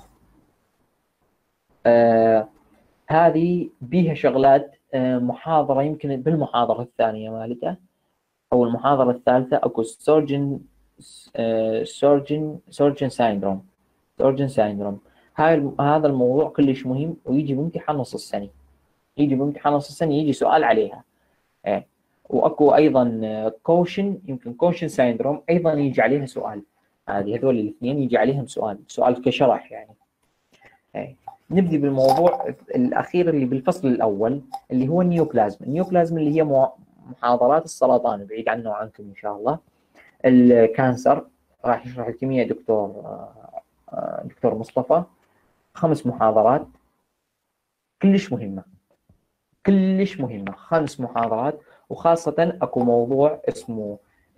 آه هذه بيها شغلات. آه محاضره يمكن بالمحاضره الثانيه مالته او المحاضره الثالثه اكو سورجن سورجن سورجن سايندروم، سورجن سايندروم. هاي هذا الموضوع كلش مهم ويجي بامتحان نص السنه، يجي بامتحان نص السنه يجي سؤال عليها. ايه واكو ايضا كوشن، يمكن كوشن سايندروم ايضا يجي عليها سؤال. هذه هذول الاثنين يجي عليهم سؤال، سؤال كشرح يعني. ايه نبدي بالموضوع الاخير اللي بالفصل الاول اللي هو النيوبلازم. النيوبلازم اللي هي محاضرات السرطان، بعيد عنه وعنكم ان شاء الله. الكانسر راح يشرح الكيمياء دكتور دكتور مصطفى، خمس محاضرات كلش مهمه، كلش مهمه، خمس محاضرات. وخاصه اكو موضوع اسمه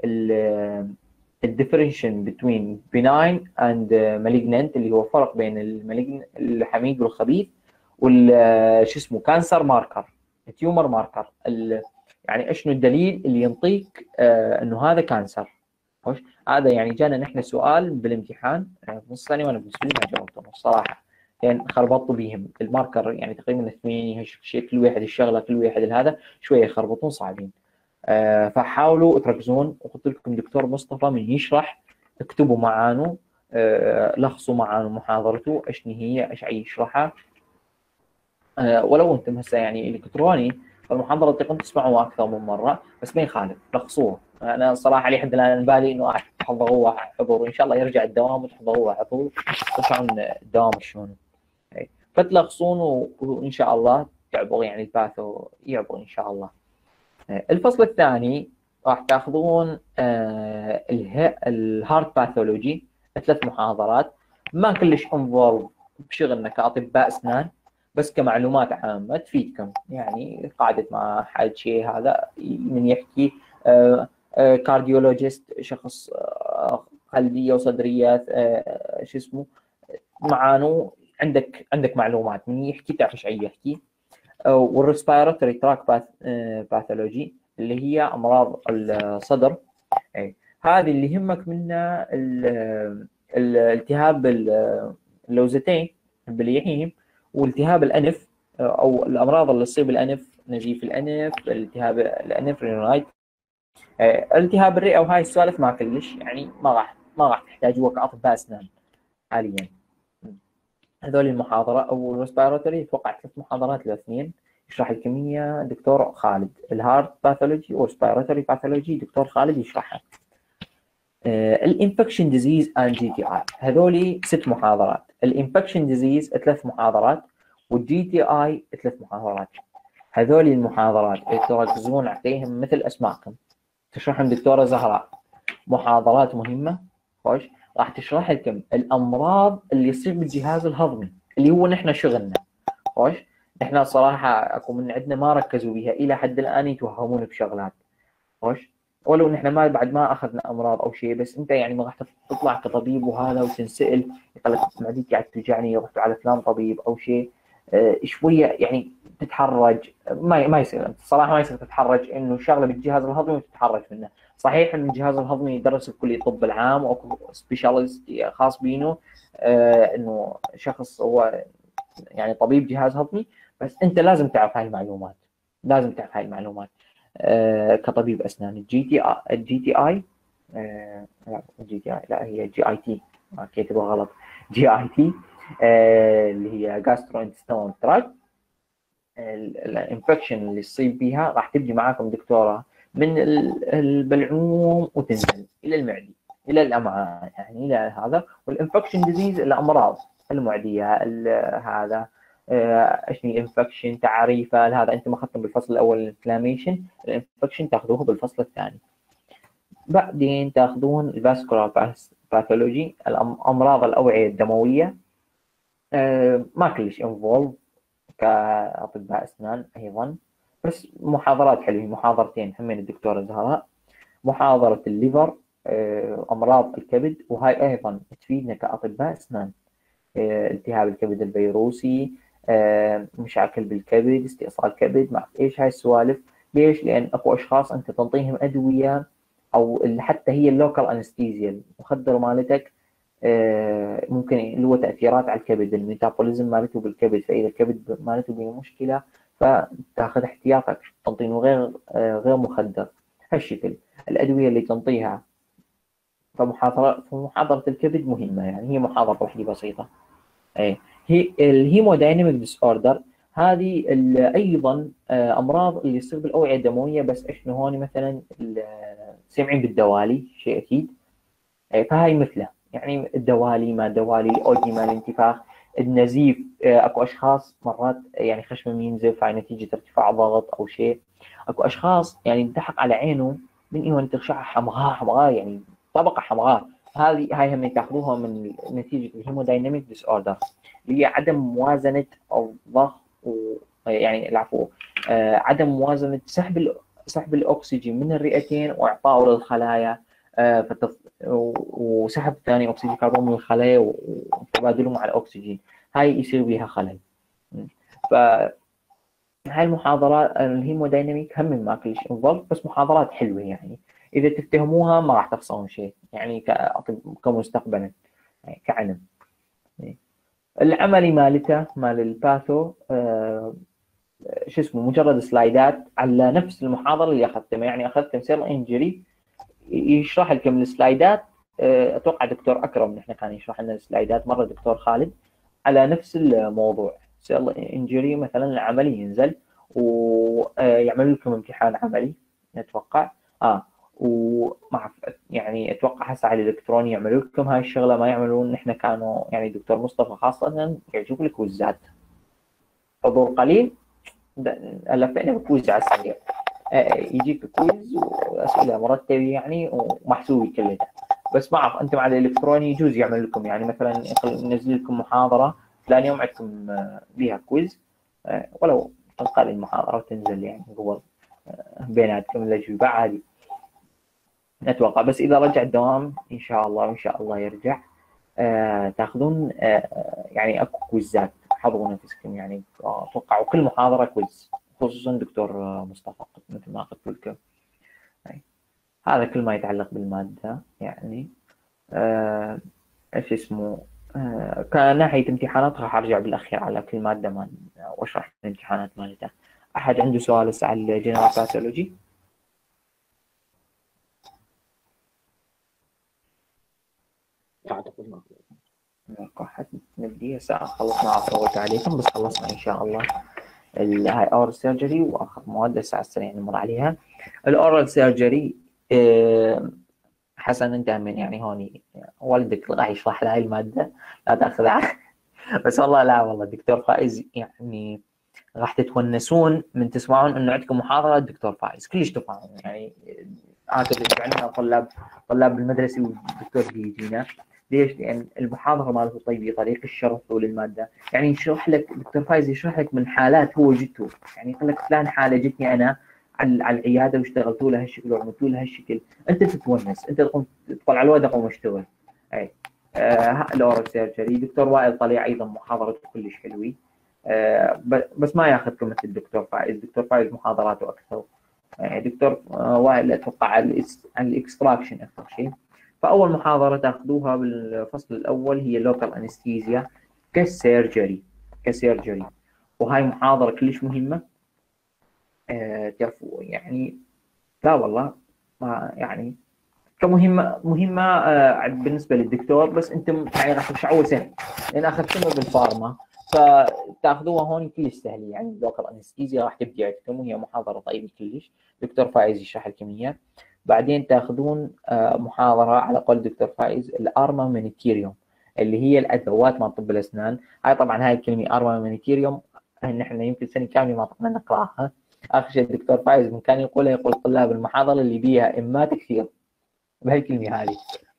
الديفرنشن بين benign and malignant، اللي هو فرق بين المالجن الحميد والخبيث، وال شو اسمه كانسر ماركر، تيومر ماركر، يعني اشنو الدليل اللي ينطيك آه انه هذا كانسر. هذا يعني جانا نحن سؤال بالامتحان يعني نص سنه، وانا بالنسبه لي ما جاوبته الصراحه، لان يعني خربطوا بيهم الماركر، يعني تقريبا ثمانية شيء، كل واحد الشغله، كل واحد هذا شويه يخربطون صعبين. آه فحاولوا تركزون، وقلت لكم دكتور مصطفى من يشرح اكتبوا معانو، آه لخصوا معانو محاضرته ايش هي، ايش يشرحها. آه ولو انتم هسه يعني الكتروني فالمحاضره تقدرون تسمعوها اكثر من مره، بس ما يخالف لخصوها. انا صراحه لحد الان بالي انه تحضروها حضور، وان شاء الله يرجع الدوام وتحضروها حضور تسمعون الدوام شلون. فتلخصون وان شاء الله تعبر يعني الباثو يعبر ان شاء الله. الفصل الثاني راح تاخذون آه الهارت باثولوجي، ثلاث محاضرات، ما كلش انفولف بشغلنا كاطباء اسنان، بس كمعلومات عامه تفيدكم. يعني قعدت مع حد شيء هذا من يحكي آه آه كارديولوجيست، شخص آه قلبيه وصدريات آه شو اسمه معانو، عندك عندك معلومات من يحكي تعرف ايش يحكي. والريسبيراتوري تراك باثولوجي اللي هي امراض الصدر. أي. هذه اللي يهمك منها الالتهاب اللوزتين البليحيم، والتهاب الانف او الامراض اللي تصيب الانف، نزيف الانف، التهاب الانف رينولايت، التهاب الرئه، وهاي السوالف ما كلش يعني ما راح ما راح تحتاجوها كاطباء اسنان حاليا. هذول المحاضره او الريسبيراتوري اتوقع ثلاث محاضرات لاثنين، يشرح الكمية دكتور خالد، الهارت باثولوجي والريسبيراتوري باثولوجي دكتور خالد يشرحها. الانفكشن ديزيز اند جي تي اي هذولي ست محاضرات، الانفكشن ديزيز ثلاث محاضرات، والجي تي اي ثلاث محاضرات. هذولي المحاضرات تركزون عليهم مثل اسمائكم، تشرحهم دكتورة زهراء، محاضرات مهمة. خوش راح تشرح لكم الامراض اللي يصير بالجهاز الهضمي اللي هو نحن شغلنا. خوش احنا صراحه اكو من عندنا ما ركزوا بها الى حد الان، يتوهمون بشغلات. خوش ولو نحن ما بعد ما اخذنا امراض او شيء، بس انت يعني ما راح تطلع كطبيب وهذا وتنسال يقول لك معدتي قاعد توجعني رحت على فلان طبيب او شيء، اه شويه يعني تتحرج. ما ما يصير صراحه، ما يصير تتحرج انه شغله بالجهاز الهضمي وتتحرج منه. صحيح ان الجهاز الهضمي يدرس بكليه الطب العام واكو سبيشاليست خاص بينه، آه انه شخص هو يعني طبيب جهاز هضمي، بس انت لازم تعرف هاي المعلومات، لازم تعرف هاي المعلومات آه كطبيب اسنان. الجي تي اي الجي تي اي آه لا الجي تي اي لا هي جي اي تي، كاتبها غلط، جي اي تي آه اللي هي جاسترو انتستينال تراكت. الانفكشن اللي تصيب بيها راح تبدي معاكم دكتوره من البلعوم وتنزل الى المعدي الى الامعاء، يعني الى هذا. والانفكشن ديزيز الامراض المعديه هذا ايش هي انفكشن، تعريفه هذا انتم ما اخذتم بالفصل الاول الانفلاميشن، الانفكشن تاخذوه بالفصل الثاني. بعدين تاخذون الفاسكولار باثولوجي، امراض الاوعيه الدمويه ما كلش انفولف كأطباء أسنان أيضا، بس محاضرات حلوة، محاضرتين همين الدكتورة زهراء، محاضرة الليفر أمراض الكبد، وهاي أيضا تفيدنا كأطباء أسنان، التهاب الكبد الفيروسي، مشاكل بالكبد، استئصال كبد، مع إيش هاي السوالف. ليش؟ لأن أكو أشخاص أنت تنطيهم أدوية أو حتى هي اللوكال أنستيزيا المخدر مالتك ممكن له تاثيرات على الكبد، الميتابوليزم مالته بالكبد، فاذا الكبد مالته به مشكله فتاخذ احتياطك تنطينه غير غير مخدر. هالشكل الادويه اللي تنطيها. فمحاضره فمحاضره الكبد مهمه، يعني هي محاضره وحده بسيطه. اي هي الهيمودايناميك ديس اوردر، هذه ايضا امراض اللي تصير بالاوعيه الدمويه، بس احنا هون مثلا سامعين بالدوالي شيء اكيد، فهاي مثله يعني الدوالي، ما دوالي، اوجي مال انتفاخ، النزيف. اكو اشخاص مرات يعني خشمهم ينزف على نتيجه ارتفاع ضغط او شيء. اكو اشخاص يعني ينتحق على عينه من ايوه ترشح حمغاء حمغاء يعني طبقه حمغاء. هذه هاي هم تاخذوها من نتيجه الهيمودايناميك ديس اوردر، اللي هي عدم موازنه الضغط و يعني العفو آه عدم موازنه سحب سحب الاكسجين من الرئتين واعطائه للخلايا، آه وسحب ثاني اكسيد الكربون من الخلايا وتبادله مع الاكسجين، هاي يصير بها خلل. ف هاي المحاضرات الهيمودايناميك هم ما كلش انفولف، بس محاضرات حلوه يعني اذا تفتهموها ما راح تخسرون شيء يعني كمستقبلا يعني كعلم. العملي مالته مال الباثو آه شو اسمه مجرد سلايدات على نفس المحاضره اللي اخذتها، يعني اخذت سيل انجري يشرح لكم السلايدات. اتوقع دكتور اكرم نحن كان يشرح لنا السلايدات مره، دكتور خالد على نفس الموضوع سيل انجري مثلا العملي ينزل ويعمل لكم امتحان عملي اتوقع اه ومع يعني اتوقع هسه على الالكتروني يعملوا لكم هاي الشغله، ما يعملون نحن كانوا يعني دكتور مصطفى خاصه يعجب لك كويزات حضور قليل، لفينا بكويز على السريع يجيك كويز واسئله مرتبه يعني ومحسوبه كلها. بس ما اعرف انتم على الالكتروني يجوز يعمل لكم يعني مثلا ينزل لكم محاضره ثاني يوم عندكم بيها كويز، ولو تنقل المحاضره وتنزل يعني قبل بيناتكم الاجوبه عادي اتوقع. بس اذا رجع الدوام ان شاء الله وان شاء الله يرجع آه تاخذون آه يعني اكو كويزات حضروا نفسكم يعني اتوقع وكل محاضره كويز، خصوصا دكتور مصطفى مثل ما قلت لكم. هذا كل ما يتعلق بالماده يعني آه ايش اسمه آه كناحيه امتحانات راح ارجع بالاخير على كل ماده ما واشرح الامتحانات مالتها. احد عنده سؤال هسه على الجنرال باثولوجي؟ اعتقد ما قاعد نبدي هسه خلصنا عطوت عليكم بس خلصنا ان شاء الله الهاي اورال سيرجري واخر مواد هسه على السريع نمر عليها. الاورال سيرجري آه حسن انت من يعني هون والدك راح يشرح لها هاي الماده لا تاخذها بس والله لا والله الدكتور فائز يعني راح تتونسون من تسمعون انه عندكم محاضره الدكتور فائز كلش تفهمون يعني هكذا عندنا طلاب طلاب المدرسه والدكتور بيجينا. ليش؟ لان المحاضره مالته طيبه، طريقه الشرح للماده يعني يشرح لك الدكتور فايز يشرح لك من حالات هو جته، يعني يقول لك فلان حاله جتني انا على على العياده واشتغلتوا لها هالشكل وعملتوا لها هالشكل، انت تتونس انت تقوم تدخل على الوضع ومشتغل. اي آه الاورال سيرجري دكتور وائل طليع ايضا محاضرته كلش حلوه آه بس ما ياخذكم مثل الدكتور فايز، الدكتور فايز محاضراته اكثر دكتور وائل اتوقع على الاكستراكشن اكثر شيء. فاول محاضره تاخذوها بالفصل الاول هي لوكال انستيزيا كسيرجري كسيرجري وهاي محاضره كلش مهمه. أه تعرفوا يعني لا والله ما يعني كمهمه مهمه أه بالنسبه للدكتور، بس انتم يعني راح تشعروا سهل لان اخذتوها بالفارما فتاخذوها هون كلش سهل. يعني لوكال انستيزيا راح تبدي عندكم وهي محاضره طيبه كلش، دكتور فايز يشرح الكميات. بعدين تاخذون محاضره على قول دكتور فايز الارمامنتيريوم اللي هي الادوات مال طب الاسنان. هاي طبعا هاي الكلمه ارمامنتيريوم نحن يمكن سنه كامله ما طقنا نقراها. اخر شيء الدكتور فايز من كان يقولها يقول طلاب المحاضره اللي بيها امات كثير بهاي الكلمه هذه.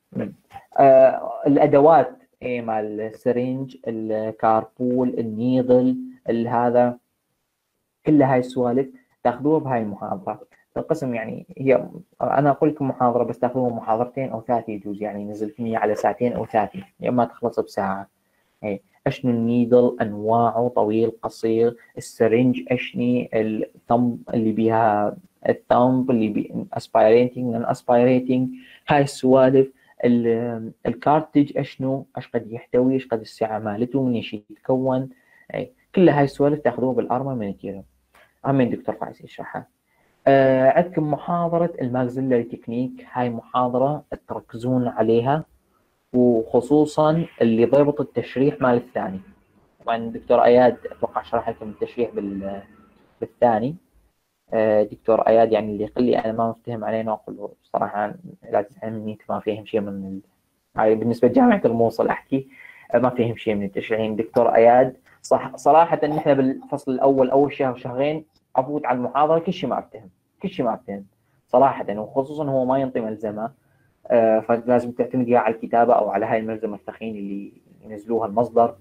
آه الادوات اي مال السرنج الكاربول النيضل هذا كل هاي السوالف تاخذوها بهاي المحاضره. القسم يعني هي انا اقول لكم محاضره بس تاخذوها محاضرتين او ثلاثه يجوز، يعني ينزل كميه على ساعتين او ثلاثه يا اما تخلص بساعه. اي اشنو النيدل انواعه طويل قصير، السرنج اشني الثمب اللي بيها الثمب اللي بي اسبيريتنج نون اسبيريتنج هاي السوالف. الكارتج اشنو ايش قد يحتوي ايش قد السعه مالته من ايش يتكون. اي كل هاي السوالف تاخذوها بالارمامنتيريوم. امين دكتور فايز يشرحها. آه عندكم محاضرة الماكسيلاري تكنيك، هاي محاضرة تركزون عليها وخصوصا اللي ضربط التشريح مال الثاني. طبعا دكتور اياد اتوقع شرح لكم التشريح بال بالثاني. آه دكتور اياد يعني اللي يقول لي انا ما مفتهم عليه اقول له صراحة لا تزعل مني انت ما فيهم شيء من ال... هاي بالنسبة لجامعة الموصل احكي ما فيهم شيء من التشريح. دكتور اياد صح صراحة نحن بالفصل الاول اول شهر شهرين افوت على المحاضرة كل شيء ما افتهم كل شيء ما افتهم صراحة، وخصوصا هو ما ينطي ملزمة. آه فلازم تعتمدي على الكتابة او على هاي الملزمة الثخين اللي ينزلوها المصدر.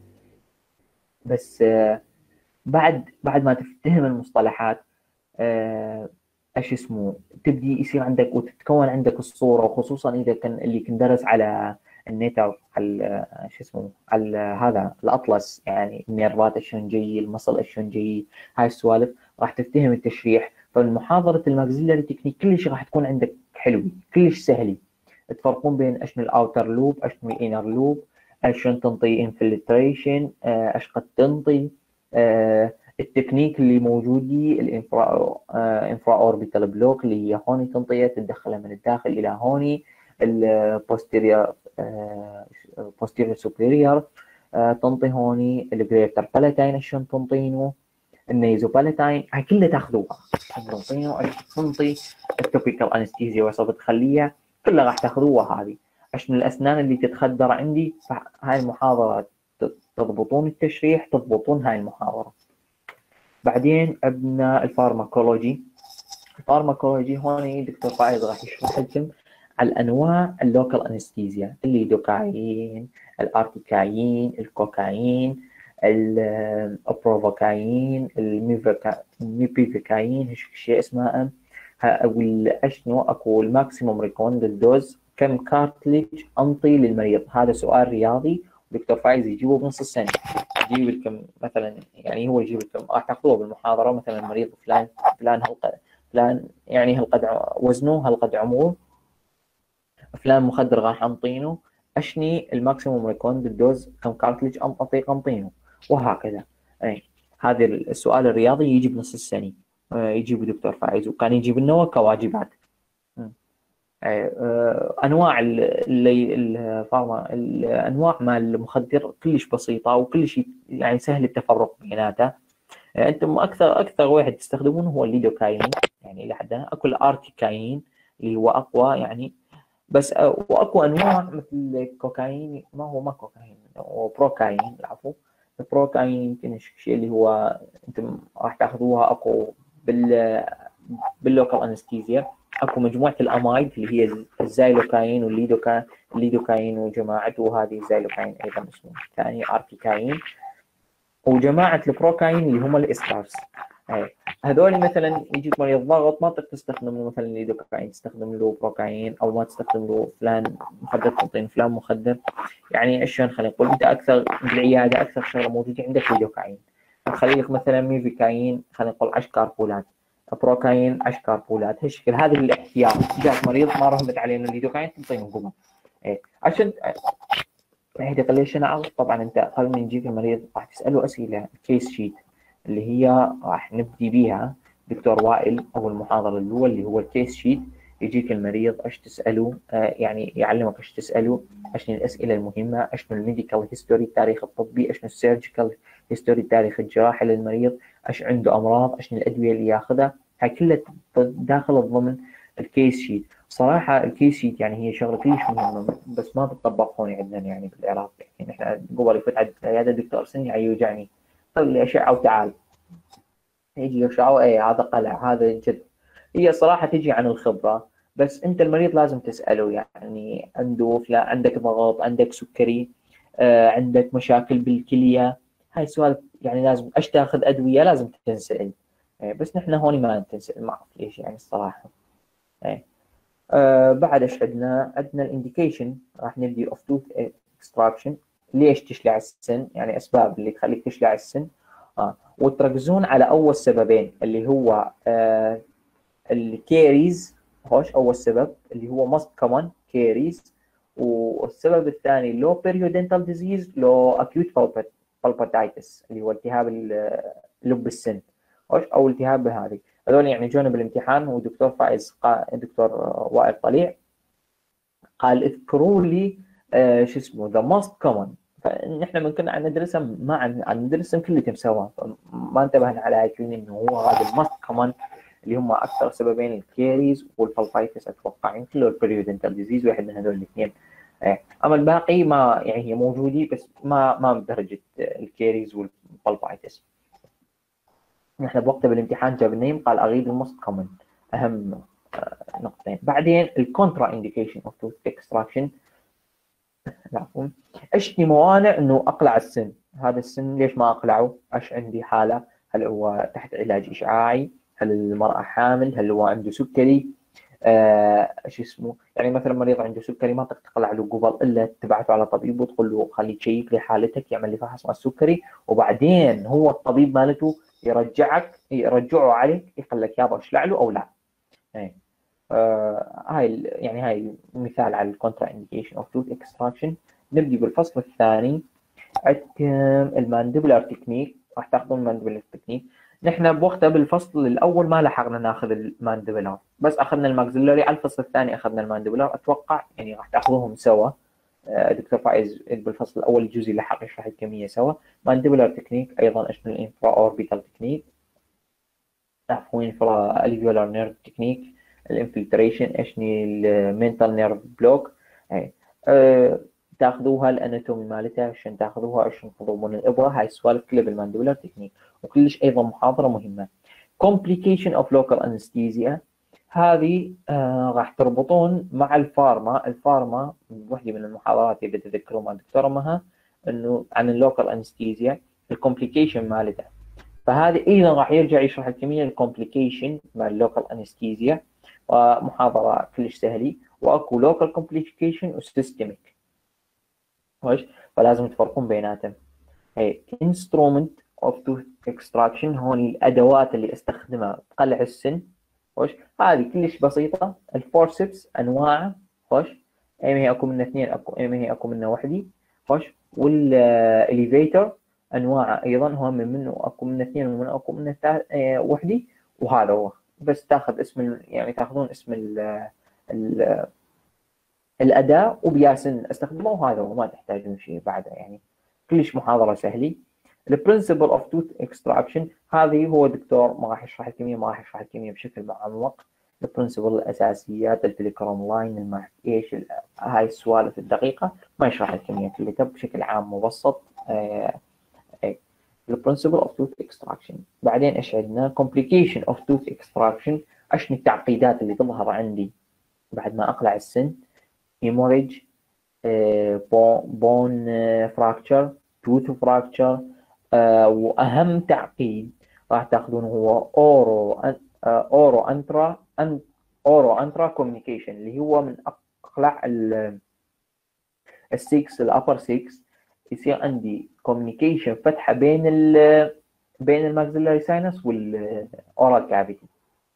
بس آه بعد بعد ما تفتهم المصطلحات آه ايش اسمه تبدي يصير عندك وتتكون عندك الصورة، وخصوصا اذا كان اللي كندرس على النيتر على شو اسمه على هذا الاطلس، يعني النيرفات شلون جاي المصل شلون جاي هاي السوالف راح تفتهم التشريح. فالمحاضرة الماكسيلاري تكنيك كلش راح تكون عندك حلوة كلش سهلة. تفرقون بين اشنو الاوتر لوب اشنو الانر لوب شلون تنطي انفلتريشن ايش قد تنطي. آه التكنيك اللي موجودي الانفرا انفرا اوربيتال بلوك اللي هي هوني تنطيه تدخلها من الداخل الى هوني. البوستيريور بوستيريور سوبيريور تنطي هوني. الجريتر بالاتاين شلون تنطينه. النيزو بالاتاين هاي كلها تاخذوها تنطينه. تنطي التوبيكال انستيزيا وسط تخليها كلها راح تاخذوها. هذه عشان الاسنان اللي تتخدر عندي هاي المحاضره تضبطون التشريح تضبطون هاي المحاضره. بعدين ابنا الفارماكولوجي. الفارماكولوجي هون دكتور فايز راح يشرح لكم على الانواع اللوكال انستيزيا اللي دوكاين الارتيكاين الكوكايين البروفوكاين الميبيفيكاين هيك شيء اسمها او اشنو اكو الماكسيموم ريكومندد دوز كم كارتليج انطي للمريض. هذا سؤال رياضي دكتور فايز يجيبه بنص السنه يجيب لكم مثلا يعني هو يجيب لكم راح تاخذوه بالمحاضره مثلا المريض فلان فلان هالقد فلان يعني هالقد وزنه هالقد عمره فلان مخدر راح انطينه اشني الماكسيموم ريكومندد دوز كم كارتليج انطي انطينه وهكذا. اي هذا السؤال الرياضي يجي بنص السنه يجيبه دكتور فايز وكان يجيب لنا كواجبات. انواع اللي الفارما الانواع مال المخدر كلش بسيطه وكلش يعني سهل التفرق بيناتها. انتم اكثر اكثر واحد تستخدمونه هو الليدوكاين يعني الى حد اكو الارتيكاين اللي هو اقوى يعني بس واكو انواع مثل الكوكايين ما هو ما كوكايين هو بروكايين العفو. البروكايين يمكن الشيء اللي هو انتم راح تاخذوها اكو بال باللوكال انستيزيا. اكو مجموعه الامايد اللي هي الزايلوكاين والليدوكاين الليدوكاين وجماعته وهذه الزايلوكاين ايضا اسمه ثاني ارتيكاين وجماعه البروكاين اللي هم الاستارز. هذول مثلا يجيك مريض ضغط ما تقدر تستخدم له مثلا الليدوكاين تستخدم له بروكاين او ما تستخدم له فلان مخدر تنطين فلان مخدر يعني شلون خلينا نقول انت اكثر بالعياده اكثر شغله موجوده عندك الليدوكاين تخلي لك مثلا ميفيكاين خلينا نقول عشر كاربولات بروكاين عشر كاربولات هالشكل. هذا الاحتياط. جاك مريض ما رهبت عليه الليدوكاين تنطيه قبل إيه. عشان هيدا ليش انا اعرف. طبعا انت قبل ما نجيك المريض راح تساله اسئله كيس شيت اللي هي راح نبدي بيها دكتور وائل او المحاضره الاولى اللي هو الكيس شيت. يجيك المريض ايش تساله آه يعني يعلمك ايش تساله، ايش الاسئله المهمه، ايش الميديكال هيستوري التاريخ الطبي، ايش السيرجيكال هيستوري التاريخ الجراحي للمريض، ايش عنده امراض، ايش الادويه اللي ياخذها. هاي كلها داخل ضمن الكيس شيت. صراحه الكيس شيت يعني هي شغله كلش مهمه بس ما بتطبق هون عندنا يعني بالعراق. يعني احنا قبل يفوت على العياده دكتور سني يوجعني طلع لي اشعه وتعال يجي اشعه ايه هذا قلع هذا جد. هي صراحه تجي عن الخبره بس انت المريض لازم تساله يعني عنده فلا عندك ضغط، عندك سكري، آه، عندك مشاكل بالكليه. هاي السؤال يعني لازم ايش تاخذ ادويه لازم تنسال. آه، بس نحن هون ما تنسال ما اعرف ليش يعني الصراحه. آه. آه بعد ايش عندنا؟ عندنا الانديكيشن. راح نبدي اوف توث اكستراكشن. ليش تشلع السن؟ يعني اسباب اللي تخليك تشلع السن. اه وتركزون على اول سببين اللي هو آه الكيريز. هوش اول سبب اللي هو موست كومن كيريز، والسبب الثاني لو بيريودنتال ديزيز لو اكيوت بالباتايتس اللي هو التهاب لب السن هوش او التهاب هذه. هذول يعني جونا بالامتحان ودكتور فايز دكتور وائل طليع قال اذكروا لي آه شو اسمه ذا موست كومن. فنحن من كنا عم ندرسهم ما عم عم ندرسهم كلهم سوا ما انتبهنا على هاي انه هو هذا الموست كومن اللي هم اكثر سببين الكيريز والفالبايتس اتوقع يمكن البريودنتال ديزيز واحد من هذول الاثنين. اما الباقي ما يعني هي موجودين بس ما ما بدرجه الكيريز والفالبايتس. نحن بوقتها بالامتحان جاب النيم قال اغيد الموست كومن اهم نقطتين. بعدين الكونترا انديكيشن اوف توث اكستراكشن. عفوا ايش موانع انه اقلع السن؟ هذا السن ليش ما اقلعه؟ ايش عندي حاله؟ هل هو تحت علاج اشعاعي؟ هل المراه حامل؟ هل هو عنده سكري؟ آه شو اسمه يعني مثلا مريض عنده سكري ما تقلع له قبل الا تبعته على طبيب وتقول له خليه تشيك لي حالتك يعمل لي فحص على السكري وبعدين هو الطبيب مالته يرجعك يرجعه عليك يقول لك يابا اشلع له او لا. يعني آه هاي يعني هاي مثال على الكونترا انديكيشن اوف توث اكستراكشن. نبدي بالفصل الثاني. عندكم المانديبولار تكنيك. راح تاخذون المانديبولار تكنيك. نحن بوقتها بالفصل الاول ما لحقنا ناخذ المانديبولار بس اخذنا الماكسيلاري. على الفصل الثاني اخذنا المانديبولار اتوقع يعني راح تاخذوهم سوا. آه دكتور فايز بالفصل الاول الجزء لحق يشرح الكميه سوا. مانديبولار تكنيك ايضا اشمل الانفرا اوربيتال تكنيك عفوا انفرا الفيولار نيرف تكنيك. الانفلتريشن اشني المنتال نيرف بلوك. أه تاخذوها الاناتومي مالتها عشان تاخذوها عشان تضربون الابره. هاي السوالف كلها بالمانديبولار تكنيك وكلش ايضا محاضره مهمه. complication of local anesthesia. هذه آه راح تربطون مع الفارما. الفارما وحده من المحاضرات اللي بتذكروا مع الدكتوره مها انه عن اللوكال انستيزيا الكومبليكيشن مالتها. فهذه ايضا راح يرجع يشرح الكميه الكومبليكيشن مع اللوكال انستيزيا ومحاضره كلش سهله. واكو لوكال كومبليكيشن وسيستميك فلازم تفرقون بيناتهم. هي انسترومنت اوف توث اكستراكشن هون الادوات اللي استخدمها بقلع السن. خوش هذه كلش بسيطه. الفورسبس انواع خوش ايما هي اكو منها اثنين اكو ايما هي اكو منها وحده خوش. والاليفيتر انواع ايضا هم منه اكو منه اثنين ومن اكو منه اه وحده. وهذا هو بس تاخذ اسم يعني تاخذون اسم ال ال الاداء وبياسن استخدمه وهذا هو ما تحتاجون شيء بعده يعني كلش محاضره سهله. البرنسبل اوف توث اكستراكشن هذه هو دكتور ما راح يشرح الكميه ما راح يشرح الكميه بشكل معمق. البرنسبل الاساسيات التليكروم لاين ما ايش هاي السوالف الدقيقه ما يشرح الكميه كلها بشكل عام مبسط. آه البرنسبل اوف توث اكستراكشن. بعدين ايش عندنا؟ كومبليكيشن اوف توث اكستراكشن. اشنو التعقيدات اللي تظهر عندي بعد ما اقلع السن؟ هيموريج، بون فراكتشر، توث فراكتشر، واهم تعقيد راح تاخذونه هو اورو اورو انترا اورو انترا كوميونيكيشن اللي هو من اقلع السكس الابر سكس يصير عندي كوميونيكيشن فتحه بين ال بين الماكسيلاري ساينس والاورال كافيتي.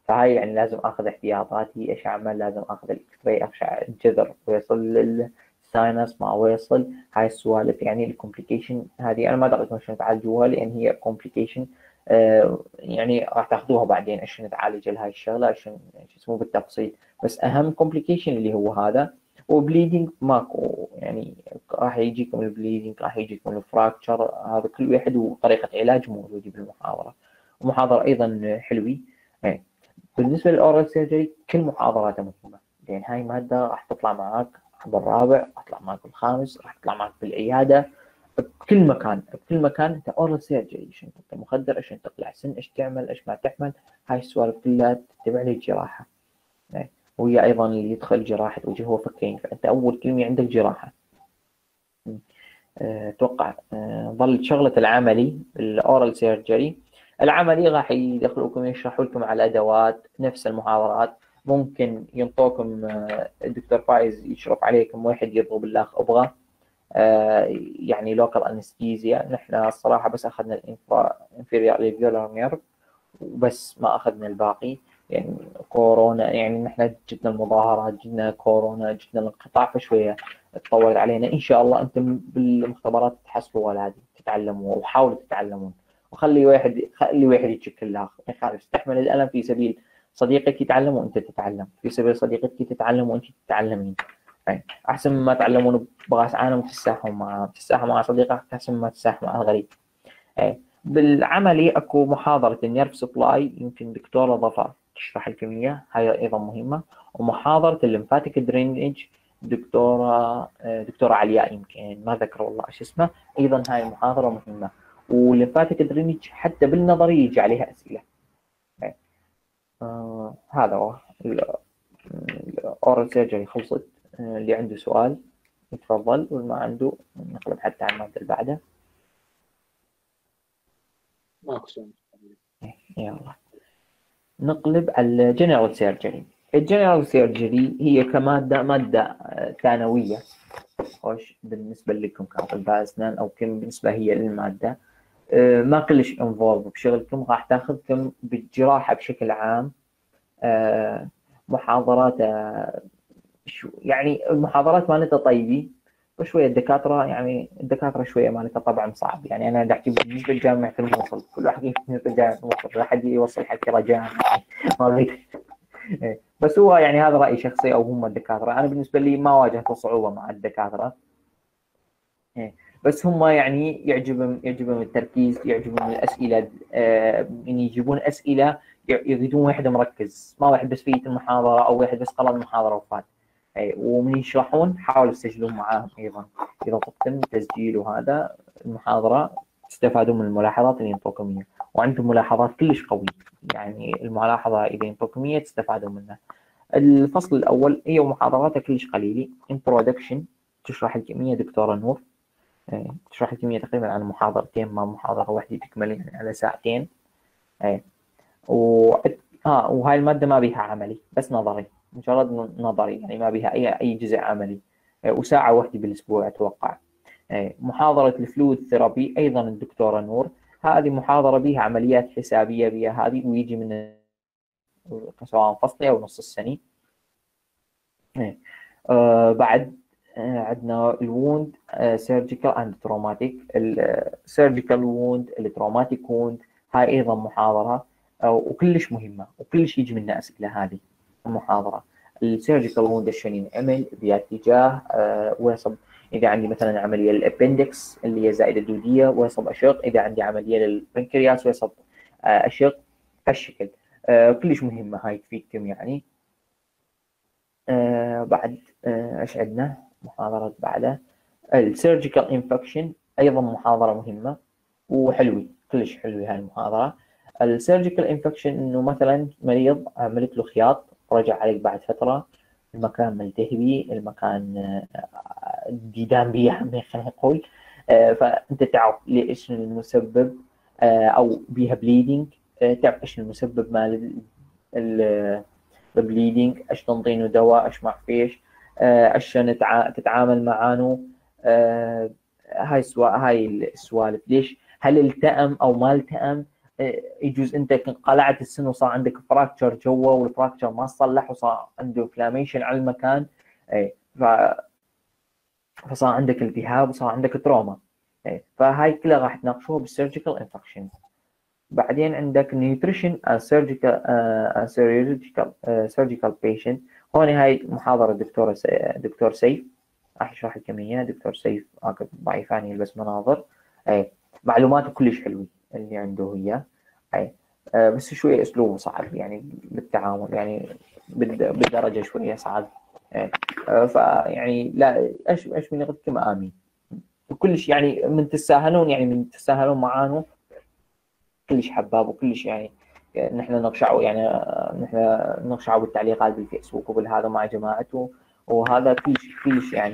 فهاي يعني لازم اخذ احتياطاتي. ايش اعمل؟ لازم اخذ الاكس راي، اشعه الجذر ويصل للساينس ما ويصل. هاي السوالف يعني الكومبليكيشن هذه انا ما ادري شلون تعالجوها، لان هي كومبليكيشن آه يعني راح تاخذوها بعدين ايش نتعالج لهاي الشغله، ايش شو اسمه بالتفصيل. بس اهم كومبليكيشن اللي هو هذا. وبليدنج ماكو يعني، راح يجيكم البليدنج، راح يجيكم الفراكتشر، هذا كل واحد وطريقه علاج موجوده بالمحاضره. ومحاضره ايضا حلوي. يعني بالنسبه للاورال سيرجري كل محاضراته مهمه، لان هاي ماده راح تطلع معاك بالرابع، راح تطلع معاك بالخامس، راح تطلع معاك بالعياده، بكل مكان بكل مكان. انت اورال سيرجري، ايش انت مخدر، ايش انت تطلع سن، ايش تعمل، ايش ما تعمل. هاي السوالف كلها تتبع لي الجراحه. وهي ايضا اللي يدخل جراحه وجه وفكين، فانت اول كلمه عندك جراحه. اتوقع أه ظل شغله العملي الاورال سيرجري. العملي راح يدخلوكم يشرحوا لكم على الادوات نفس المحاضرات. ممكن ينطوكم الدكتور فايز يشرف عليكم، واحد يضرب الاخ ابغى أه يعني لوكال انستيزيا. نحن الصراحه بس اخذنا الانفيريور ليفيولار نيرف وبس، ما اخذنا الباقي. يعني كورونا، يعني نحن جتنا المظاهرات، جتنا كورونا، جتنا الانقطاع، فشويه تطورت علينا. ان شاء الله انتم بالمختبرات تحصلوا ولادي، تتعلموا وحاولوا تتعلمون. وخلي واحد خلي واحد يتشكل الاخر، ما يخالف. استحمل الالم في سبيل صديقك يتعلم وانت تتعلم، في سبيل صديقتك تتعلم وانت تتعلمين. يعني احسن ما تعلمون بغاس عالم وتساحوا مع تساحوا مع صديقك، احسن ما تساحوا مع الغريب. بالعملي اكو محاضره النيرف سبلاي، يمكن دكتوره ظفر تشرح الكميه، هاي ايضا مهمه. ومحاضره الليمفاتيك درينج دكتوره دكتوره علياء، يمكن ما ذكر والله ايش اسمها، ايضا هاي المحاضره مهمه. والليمفاتيك درينج حتى بالنظري يجي عليها اسئله. آه هذا هو الاورال سيرجري. خلصت. آه اللي عنده سؤال يتفضل، واللي ما عنده نقلب حتى على الماده اللي بعده. ماكو سؤال. يلا نقلب على الجنرال سيرجري. الجنرال سيرجري هي كمادة مادة ثانوية، خوش بالنسبة لكم كأطباء أسنان، أو كم بالنسبة هي للمادة ما كلش انفولف بشغلكم. راح تاخذكم بالجراحة بشكل عام. محاضرات يعني المحاضرات مالتها طيبة، وشوية الدكاترة يعني الدكاترة شوية مالتها طبعا صعب. يعني أنا بدي أحكي بالنسبة لجامعة الموصل، كل واحد بالنسبة لجامعة الموصل واحد يوصل حكي رجاء ما بس هو يعني هذا رأي شخصي أو هم الدكاترة. أنا بالنسبة لي ما واجهت صعوبة مع الدكاترة، بس هم يعني يعجبهم يعجبهم التركيز، يعجبهم الأسئلة. آه يعني يجيبون أسئلة يريدون واحد مركز، ما واحد بس فيه المحاضرة أو واحد بس قرأ المحاضرة وفات. ومن يشرحون حاولوا تسجلون معاهم أيضا، إذا طلبتم تسجيل وهذا المحاضرة تستفادون من الملاحظات اللي ينطوكم إياها. وعندهم ملاحظات كلش قوية، يعني الملاحظة إذا ينطوكم إياها تستفادون منها. الفصل الأول هي محاضراته كلش قليلة. introduction تشرح الكمية دكتورة نور، تشرح الكمية تقريبا عن محاضرتين، ما محاضرة واحدة تكمل يعني على ساعتين. و اه وهاي المادة ما بيها عملي، بس نظري، مجرد نظري، يعني ما بيها أي أي جزء عملي. وساعة واحدة بالأسبوع أتوقع. محاضرة الفلويد ثيرابي أيضا الدكتورة نور، هذه محاضرة بها عمليات حسابية بها هذه، ويجي من سواء فصلي أو نص السنة. آه بعد آه عندنا الووند سيرجيكال اند تروماتيك. السيرجيكال ووند، التروماتيك ووند، هاي ايضا محاضره آه وكلش مهمه وكلش يجي منها اسئله. هذه المحاضره السيرجيكال ووند شلون ينعمل باتجاه آه ويصب. اذا عندي مثلا عمليه للابندكس اللي هي زائده دوديه ويصب اشق، اذا عندي عمليه للبنكرياس ويصب آه اشق. هالشكل آه كلش مهمه هاي، تفيدكم يعني. آه بعد آه ايش عندنا محاضرات بعدها؟ السيرجيكال انفكشن ايضا محاضره مهمه وحلوه، كلش حلوه هاي المحاضره. السيرجيكال انفكشن انه مثلا مريض عملت له خياط ورجع عليك بعد فتره، المكان ملتهبي، المكان آه ديدان بيها خلينا نقول. آه فانت تعرف ليش المسبب آه او بيها بليدنج، آه تعرف ايش المسبب مال البليدنج، ايش تنطينه دواء، ايش ما فيش، ايش نتع... تتعامل معانه. آه هاي سوا... هاي السوالف ليش هل التأم او ما التأم. يجوز انت قلعت السن وصار عندك فراكتشر جوا والفراكتشر ما صلح وصار عنده انفلاميشن على المكان، اي ف فصار عندك التهاب وصار عندك تروما، اي فهاي كلها راح تناقشوها بالسيرجيكال انفكشن. بعدين عندك نيوتريشن سيرجيكال سيرجيكال سيرجيكال بيشنت. هون هاي محاضره الدكتور دكتور سيف راح يشرح لكم اياها. دكتور سيف عقب ضعيفان يلبس مناظر، اي معلوماته كلش حلوه اللي عنده اياه، اي أه بس شويه اسلوبه صعب يعني بالتعامل، يعني بالدرجه شويه صعب، اي أه فيعني لا ايش ايش من يغدكم امين وكلش يعني من تساهلون، يعني من تساهلون معانو كلش حباب وكلش يعني نحن نقشعه، يعني نحن نقشعه بالتعليقات بالفيسبوك وبالهذا مع جماعته، وهذا كلش كلش يعني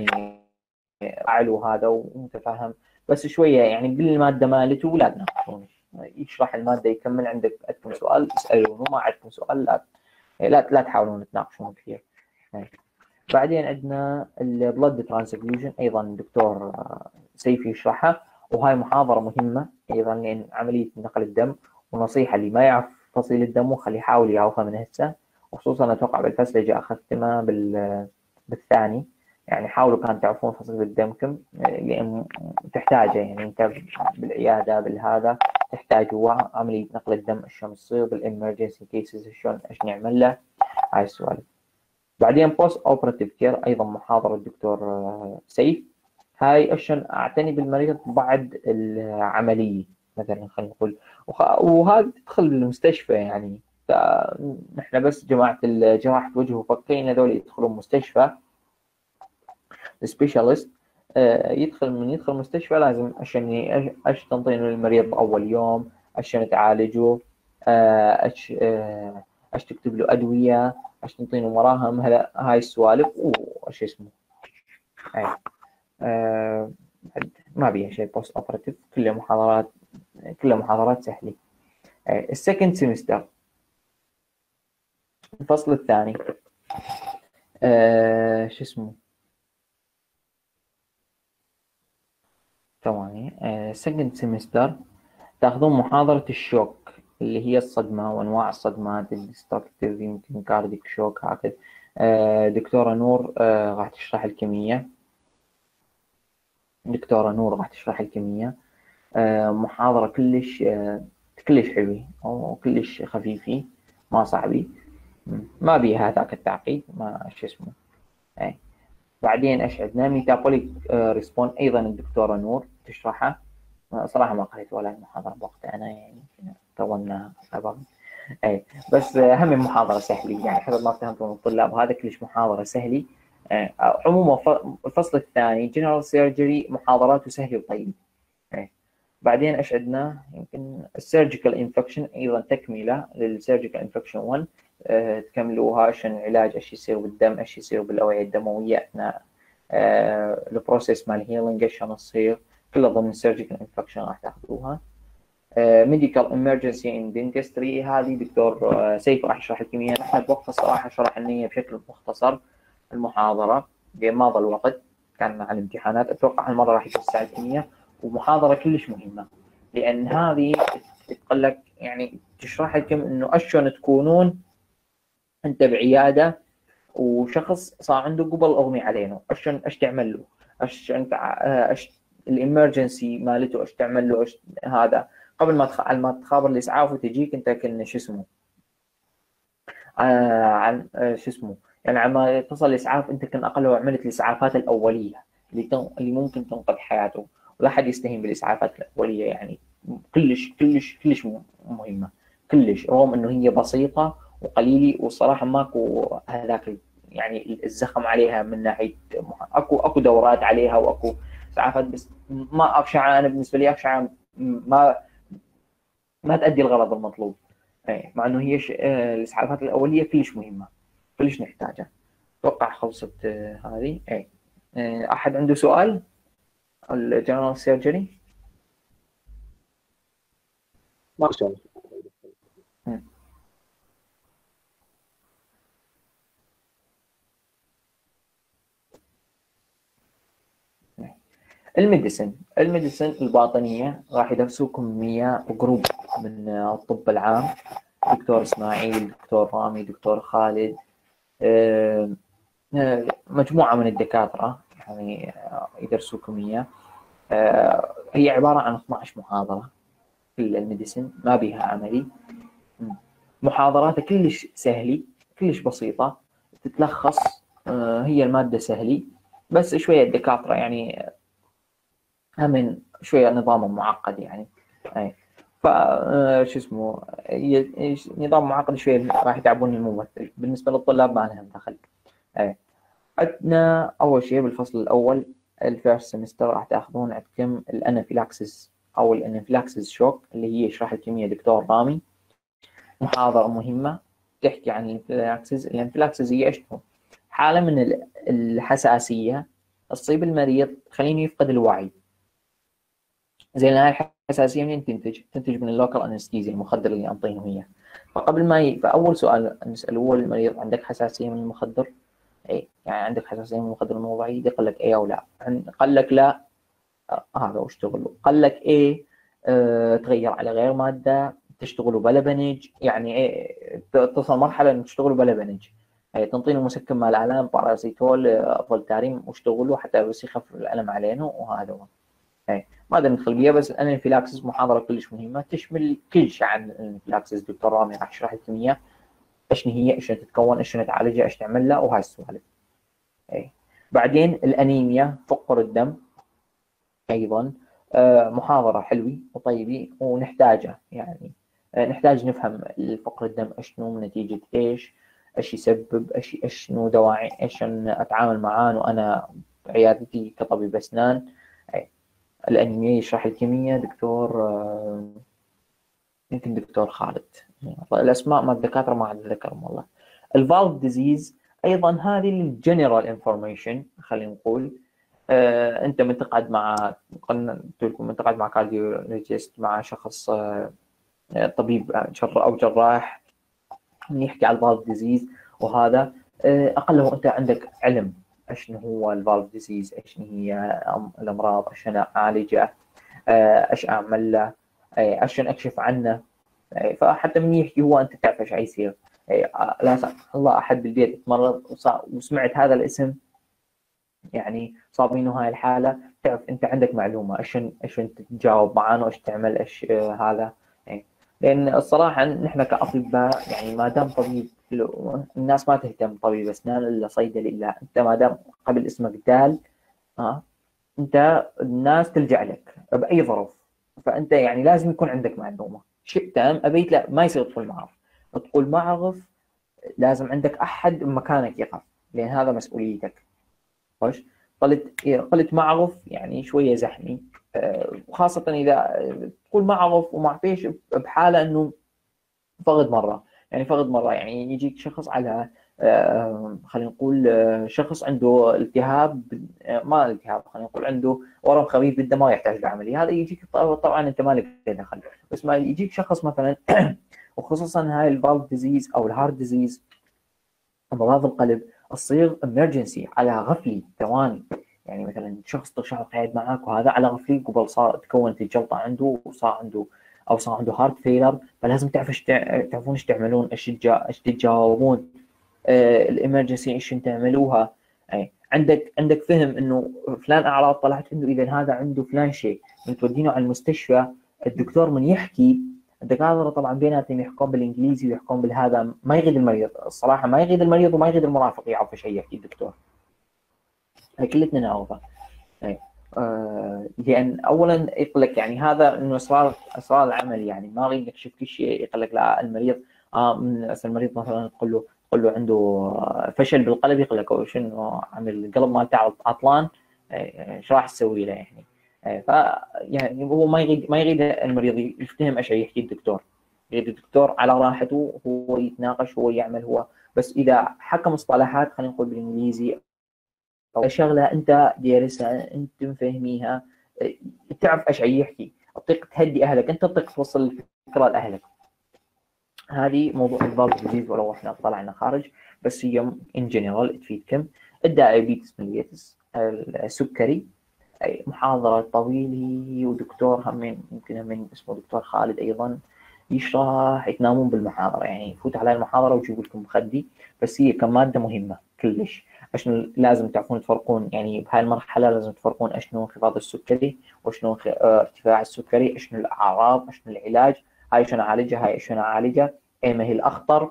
فعل هذا ومتفهم، بس شويه يعني بالماده مالته لا تناقشون، يشرح الماده يكمل، عندك عندكم سؤال اسالونه، ما عندكم سؤال لا لا لا تحاولون تناقشون كثير. بعدين عندنا البلد ترانسفيوجن، ايضا الدكتور سيفي يشرحها، وهاي محاضره مهمه ايضا لان عمليه نقل الدم، ونصيحه اللي ما يعرف فصيل الدم خليه يحاول يعرفها من هسه، وخصوصا اتوقع بالفسلجه اخذتها بال بالثاني، يعني حاولوا كان تعرفون فصيل الدمكم لان تحتاجه، يعني انت بالعياده بالهذا تحتاج عمليه نقل الدم شلون تصير بالامرجنسي كيسز، شلون ايش نعمل له، هاي السوالف. بعدين بوست اوبراتيف كير، ايضا محاضره الدكتور سيف، هاي شلون اعتني بالمريض بعد العمليه مثلا خلينا نقول، وهذا تدخل بالمستشفى، يعني نحن بس جماعه جراحه وجه وفكين هذول يدخلون مستشفى السبيشالست، يدخل من يدخل مستشفى لازم عشان ايش تنطينه للمريض اول يوم، عشان تعالجه، ايش ايش تكتب له ادويه، ايش تنطينه مراهم، هذا هاي السوالف وايش اسمه، اي آه ما بيها شيء بوست اوبراتيف، كلها محاضرات كلها محاضرات سهله. السكند سيمستر الفصل الثاني آه شو اسمه ثواني، سكند سيمستر تاخذون محاضرة الشوك اللي هي الصدمة وأنواع الصدمات الديستركتيف، يمكن كارديك شوك هكذا. آه دكتورة نور آه راح تشرح الكمية، دكتورة نور راح تشرح الكمية. آه محاضرة كلش آه كلش حلوة وكلش خفيفة، ما صعبة، ما بيها هذاك التعقيد، ما شو اسمه. آه. بعدين ايش عندنا ميتابوليك آه ريسبون، ايضا الدكتورة نور تشرحها، صراحة ما قريت ولا المحاضرة بوقتها أنا، يعني طولنا أبغى أي بس هم محاضرة سهلة، يعني حسب ما فهمت من الطلاب هذا كلش محاضرة سهلة. عموما الفصل الثاني جنرال سيرجري محاضراته سهلة وطيبة. بعدين ايش عندنا يمكن السيرجيكال انفكشن، ايضا تكمله للسيرجيكال انفكشن واحد، أه تكملوها عشان العلاج ايش يصير بالدم، ايش يصير بالاوعيه الدمويه اثناء أه البروسيس مال هيلينج ايش نصير، كلها ضمن السيرجيكال انفكشن راح تاخذوها. ميديكال امرجنسي ان دنتستري، هذه دكتور أه سيف راح يشرح لكم اياها، نحن بوقت الصراحه شرح لنا بشكل مختصر المحاضره لان ما ضل وقت، كان مع الامتحانات، اتوقع هالمره راح يوسع لكم اياها، ومحاضرة كلش مهمة لأن هذه تقول لك يعني تشرح لكم إنه شلون تكونون أنت بعيادة وشخص صار عنده قبل أغمي علينا، شلون إيش تعمل له، إيش أنت إيش الإمرجنسي مالته، إيش تعمل له، إيش هذا قبل ما تخ... ما تخابر الإسعاف وتجيك أنت كن شو اسمه آه عن آه شو اسمه يعني عما تصل الإسعاف أنت كن أقل عملت الإسعافات الأولية اللي تن... اللي ممكن تنقذ حياته، ولا حد يستهين بالإسعافات الأولية، يعني كلش كلش كلش مهمة كلش، رغم إنه هي بسيطة وقليلة والصراحة ماكو هذاك يعني الزخم عليها من ناحية أكو أكو دورات عليها وأكو إسعافات، بس ما أخشى أنا بالنسبة لي أخشى ما ما تأدي الغرض المطلوب، مع إنه هي الإسعافات الأولية كلش مهمة كلش نحتاجها. أتوقع خلصت هذه. أي أحد عنده سؤال؟ الجنرال سيرجري ما شاء الله. الميديسن الميديسن الباطنية راح يدرسوكم مياه وجروب من الطب العام، دكتور اسماعيل، دكتور رامي، دكتور خالد، مجموعة من الدكاترة يعني يدرسوا كيمياء. هي عبارة عن اثنتي عشرة محاضرة في الميديسن، ما بها عملي. محاضراتها كلش سهلة كلش بسيطة، تتلخص. هي المادة سهلة بس شوية الدكاترة يعني هم شوية نظامهم معقد يعني. أي ف شو اسمه نظام معقد شوية، راح يتعبون الممثل. بالنسبة للطلاب ما لهم دخل. أي عندنا أول شيء بالفصل الأول الفيرست سمستر راح تاخذون عندكم الانافيلاكسيس أو الانافيلاكسيس شوك اللي هي يشرح الكيمياء دكتور رامي. محاضرة مهمة تحكي عن الانافيلاكسيس. الانافيلاكسيس هي ايش هو؟ حالة من الحساسية تصيب المريض خليني يفقد الوعي. زين هاي الحساسية منين تنتج؟ تنتج من اللوكال انستيزيا، المخدر اللي انطينه هي. فقبل ما ي... فأول سؤال نسأله المريض عندك حساسية من المخدر؟ اي يعني عندك حساسية من المخدر الموضعي؟ يقول لك اي او لا. قال لك لا، آه هذا واشتغل له. قال لك ايه، آه تغير على غير مادة، تشتغلوا بلا بنج. يعني ايه تصل مرحلة ان تشتغلوا بلا بنج، يعني تنطينه مسكن مال الالام باراسيتول فولتارين واشتغلوا حتى بس يخفف الالم علينا. وهذا هو. ايه ما ادري ندخل بيها، بس الانفلاكسس محاضرة كلش مهمة تشمل كل شيء عن الانفلاكسس. دكتور رامي راح يشرح الكيمياء ايش هي، ايش تتكون، ايش تعالجها، ايش تعمل لها، وهاي السوالف. ايه بعدين الانيميا، فقر الدم ايضا آه محاضرة حلوة وطيبة ونحتاجها. يعني آه نحتاج نفهم فقر الدم اشنو، نتيجة ايش، ايش يسبب، ايش شنو دواعي، ايش اتعامل معاه وانا عيادتي كطبيب اسنان. ايه الانيميا يشرح الكيمياء دكتور آه يمكن دكتور خالد. الاسماء ما الدكاترة ما عاد اتذكرهم والله. الفالف ديزيز ايضا هذه الجنرال انفورميشن. خلينا نقول آه، انت منتقد مع قلنا لكم منتقد مع كارديولوجيست، مع شخص آه، طبيب جراح او جراح يحكي على الفالف ديزيز. وهذا آه، اقله انت عندك علم ايش هو الفالف ديزيز، ايش هي الامراض، ايش انا اعالجه، آه، ايش اعمل له، ايش اكشف عنه. فحتى من يحكي هو انت تعرف ايش حيصير. لا سمح الله احد بالبيت يتمرض وسمعت هذا الاسم، يعني صاب منه هاي الحالة، تعرف أنت عندك معلومة إيش إيش أنت تجاوب معاه وإيش تعمل إيش آه هذا. يعني لأن الصراحة نحن كأطباء يعني ما دام طبيب، الناس ما تهتم طبيب أسنان إلا صيدلي، إلا أنت ما دام قبل اسمك دال آه أنت الناس تلجأ لك بأي ظرف. فأنت يعني لازم يكون عندك معلومة، شئت أم أبيت لا ما يصير تقول ما أعرف. تقول ما أعرف لازم عندك أحد مكانك يقف، لأن هذا مسؤوليتك. خوش قلت قلت ما اعرف يعني شويه زحمي، وخاصه اذا تقول ما اعرف وما اعرف ايش بحاله انه فقد مره. يعني فقد مره يعني يجيك شخص على خلينا نقول شخص عنده التهاب، ما التهاب خلينا نقول عنده ورم خفيف بالدم ما يحتاج لعمليه، هذا يجيك طبعا انت مالك دخل. بس ما يجيك شخص مثلا وخصوصا هاي الفالف ديزيز او الهارت ديزيز امراض القلب تصير امرجنسي على غفلي ثواني. يعني مثلا شخص تشعر قاعد معك وهذا على غفلي قبل صار تكونت الجلطه عنده وصار عنده او صار عنده هارت فيلر، فلازم تعرف ايش تعرفون ايش تعملون، ايش ايش تجاوبون آه الامرجنسي ايش تعملوها. يعني عندك عندك فهم انه فلان اعراض طلعت عنده، اذا هذا عنده فلان شيء من تودينه على المستشفى. الدكتور من يحكي الدكاتره طبعا بيناتهم يحكون بالانجليزي ويحكون بالهذا، ما يغيد المريض الصراحه، ما يغيد المريض وما يغيد المرافق يعرف ايش يحكي الدكتور. هاي كلتنا نعرفها. آه لان اولا يقول لك يعني هذا انه اسرار اسرار العمل، يعني ما يريد يكشف كل شيء. يقول لك لا المريض اه من المريض مثلا تقول له تقول له عنده فشل بالقلب، يقول لك شنو عامل القلب مالته عطلان، ايش راح تسوي له يعني. ف يعني هو ما يريد ما يريد المريض يفتهم ايش يحكي الدكتور، يريد الدكتور على راحته هو يتناقش هو يعمل هو. بس اذا حكى مصطلحات خلينا نقول بالانجليزي او شغله انت دارسها انت مفهميها تعرف ايش يحكي، تطيق تهدي اهلك، انت تطيق توصل الفكره لاهلك. هذه موضوع الفالف ديزيز ولو احنا طلعنا خارج، بس هي ان جنرال تفيدكم. الدايابيتس ميليتس السكري، أي محاضرة طويلة ودكتور همين يمكن همين اسمه دكتور خالد أيضا يشرح تنامون بالمحاضره، يعني يفوت على المحاضره ويجيب لكم مخدي. بس هي كماده مهمه كلش. اشنو لازم تعرفون تفرقون، يعني بهاي المرحله لازم تفرقون اشنو انخفاض السكري واشنو خ... اه ارتفاع السكري، اشنو الاعراض، اشنو العلاج، هاي شنو اعالجها، هاي شنو اعالجها، اي ما هي الاخطر،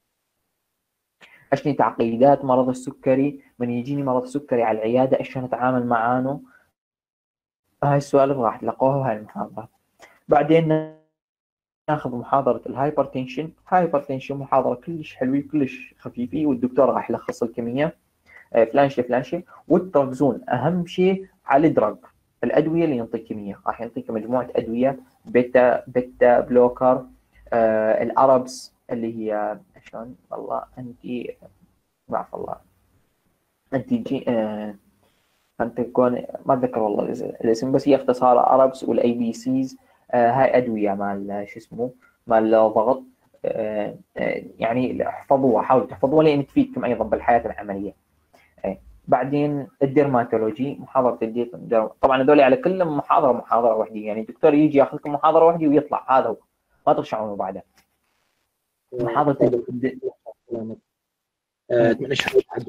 اشنو تعقيدات مرض السكري، من يجيني مرض سكري على العياده اشلون اتعامل معانه. هاي السوالف راح تلقوها بهاي المحاضره. بعدين ناخذ محاضرة الهايبرتنشن. هايبرتنشن محاضرة كلش حلوة كلش خفيفة، والدكتور راح يلخص الكمية فلان شيء فلان شيء، وتركزون أهم شيء على الدرج، الأدوية اللي ينطيك كمية. راح يعطيك مجموعة أدوية، بيتا بيتا بلوكر، آه الأربس اللي هي شلون والله أنتي ما أعرف والله أنتي جي آه أنت تكون ما أتذكر والله الاسم، بس هي اختصار أربس والأي بي سيز. آه هاي أدوية مال شو اسمه مال ضغط. آه آه يعني احفظوها، حاولوا تحفظوها لأن تفيدكم أيضا بالحياة العملية. آه بعدين الديرماتولوجي، محاضرة الديرم طبعا هذول على كلهم محاضرة محاضرة واحدة، يعني الدكتور يجي ياخذ لكم محاضرة واحدة ويطلع، هذا هو ما ترجعون بعدها. محاضرة الد... اتمنى شويه تعدل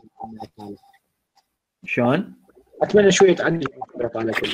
شلون؟ اتمنى شويه تعدل على كل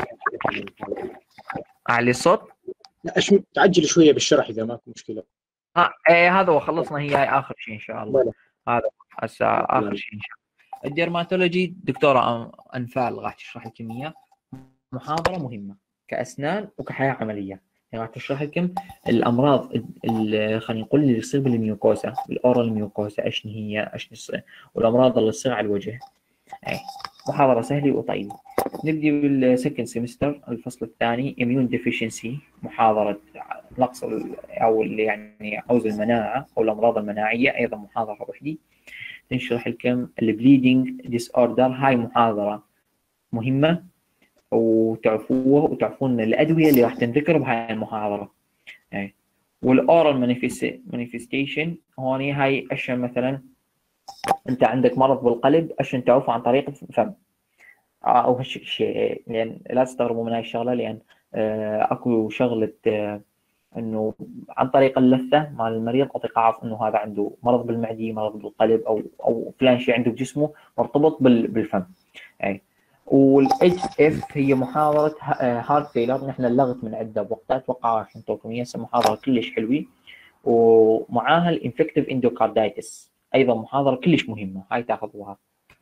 أعلي الصوت؟ لا أشم... تعجل شويه بالشرح اذا ماكو مشكله. اه ايه هذا هو، خلصنا، هي هاي اخر شيء ان شاء الله. بلا. هذا هسه اخر شيء ان شاء الله. الديرماتولوجي دكتوره انفال راح تشرح الكميه، محاضره مهمه كاسنان وكحياه عمليه. يعني راح تشرح لكم الامراض اللي خلينا نقول اللي يصير بالميوكوسا، بالاورال ميوكوسا، ايش هي ايش يصير، والامراض اللي تصير على الوجه. اي محاضره سهله وطيبه. نبدي بالسكند سيمستر الفصل الثاني اميون ديفيشنسي، محاضره نقص او يعني عوز المناعه او الامراض المناعيه، ايضا محاضره وحدي تنشرح لكم البليدنج ديس اوردر. هاي محاضره مهمه وتعرفوها وتعرفون الادويه اللي راح تنذكر بهاي المحاضره. يعني والاورال مانيفستيشن هون هاي اشياء، مثلا انت عندك مرض بالقلب اشياء تعرفه عن طريق الفم او هالشيء، لان لا تستغربوا من هاي الشغله، لان اكو شغله انه عن طريق اللثه مال المريض اعطيك اعرف انه هذا عنده مرض بالمعده، مرض بالقلب، او او فلان شيء عنده بجسمه مرتبط بالفم. يعني والاتش اف هي محاضره هارت فيلر، نحن اللغت من عده بوقتها، اتوقع راح نعطيكم اياها، محاضره كلش حلوه. ومعاها الانفكتيف اندوكاردايتس، ايضا محاضره كلش مهمه، هاي تاخذوها.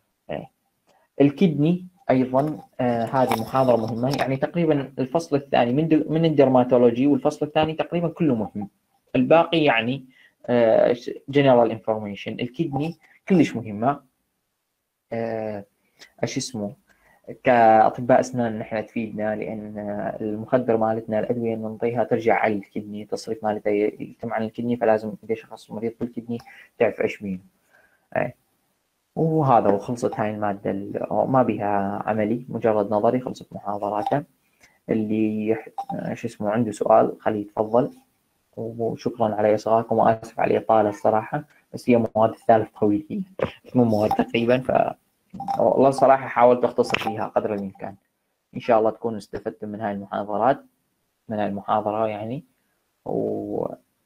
الكدني ايضا آه هذه محاضره مهمه، يعني تقريبا الفصل الثاني من من الدرماتولوجي والفصل الثاني تقريبا كله مهم، الباقي يعني جنرال انفورميشن. الكدني كلش مهمه. آه ايش اسمه كاطباء اسنان نحن تفيدنا، لان المخدر مالتنا الادويه اللي نعطيها ترجع على الكدني، تصريف مالتها يتم على الكدني، فلازم اذا شخص مريض بالكدني تعرف ايش بيه. آه. وهذا وخلصت هاي المادة، ما بها عملي مجرد نظري، خلصت محاضراته. اللي شو اسمه عنده سؤال خليه يتفضل، وشكرا على إصغائكم وآسف على الإطالة الصراحة، بس هي مواد الثالث طويلة مو مواد تقريبا، ف والله الصراحة حاولت أختصر فيها قدر الإمكان. إن شاء الله تكونوا استفدتم من هاي المحاضرات، من هاي المحاضرة يعني، و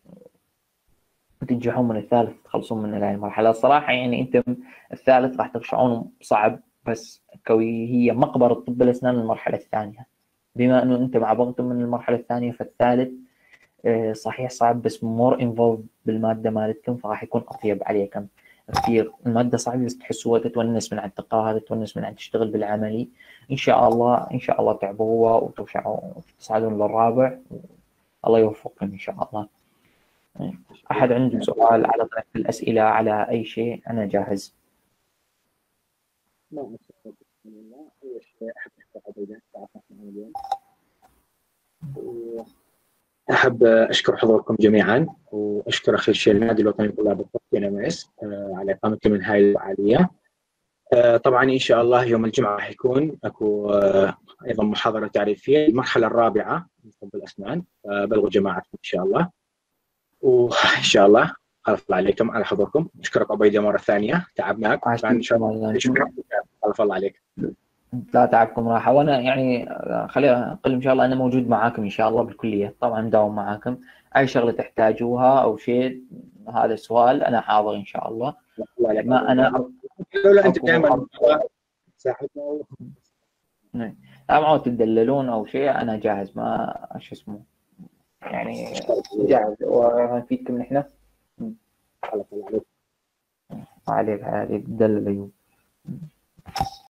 تنجحون من الثالث تخلصون من هاي المرحلة. الصراحة يعني أنتم الثالث راح ترجعون صعب، بس كوي هي مقبرة طب الأسنان المرحلة الثانية، بما أنه أنتم عبرتم من المرحلة الثانية، فالثالث صحيح صعب بس مور انفولد بالمادة مالتكم، فراح يكون أطيب عليكم كثير. المادة صعبة بس تحسوها تتونس من عند تقرأ، هذا تتونس من عند تشتغل بالعملي. إن شاء الله إن شاء الله تعبوها وترجعوا وتصعدون للرابع، الله يوفقكم إن شاء الله. أحد عنده سؤال على طريقة الأسئلة على أي شيء أنا جاهز. لا أول شيء أحب أشكر أحب أشكر حضوركم جميعا، وأشكر أخي الشيء النادي الوطني لطلاب الطب تي إن إم إس على إقامته من هاي الفعالية. طبعا إن شاء الله يوم الجمعة راح يكون أكو أيضا محاضرة تعريفية المرحلة الرابعة من طب الأسنان، بلغوا جماعتكم إن شاء الله، وإن شاء الله الله عليكم على حضوركم. أشكرك أبو عبيدة مرة ثانية، تعبناك إن شاء الله. الله عليك. لا تعبكم راحة، وأنا يعني خلينا أقول إن شاء الله أنا موجود معاكم إن شاء الله بالكلية، طبعا داوم معاكم أي شغلة تحتاجوها أو شيء، هذا السؤال أنا حاضر إن شاء الله. لا لا ما أنا لولا انت أكو دائما تساعدنا. لا معود تدللون أو شيء أنا جاهز، ما شو اسمه يعني جاهز ونفيدكم نحن. على طول عليك. عليك عليك تدلل أيوب.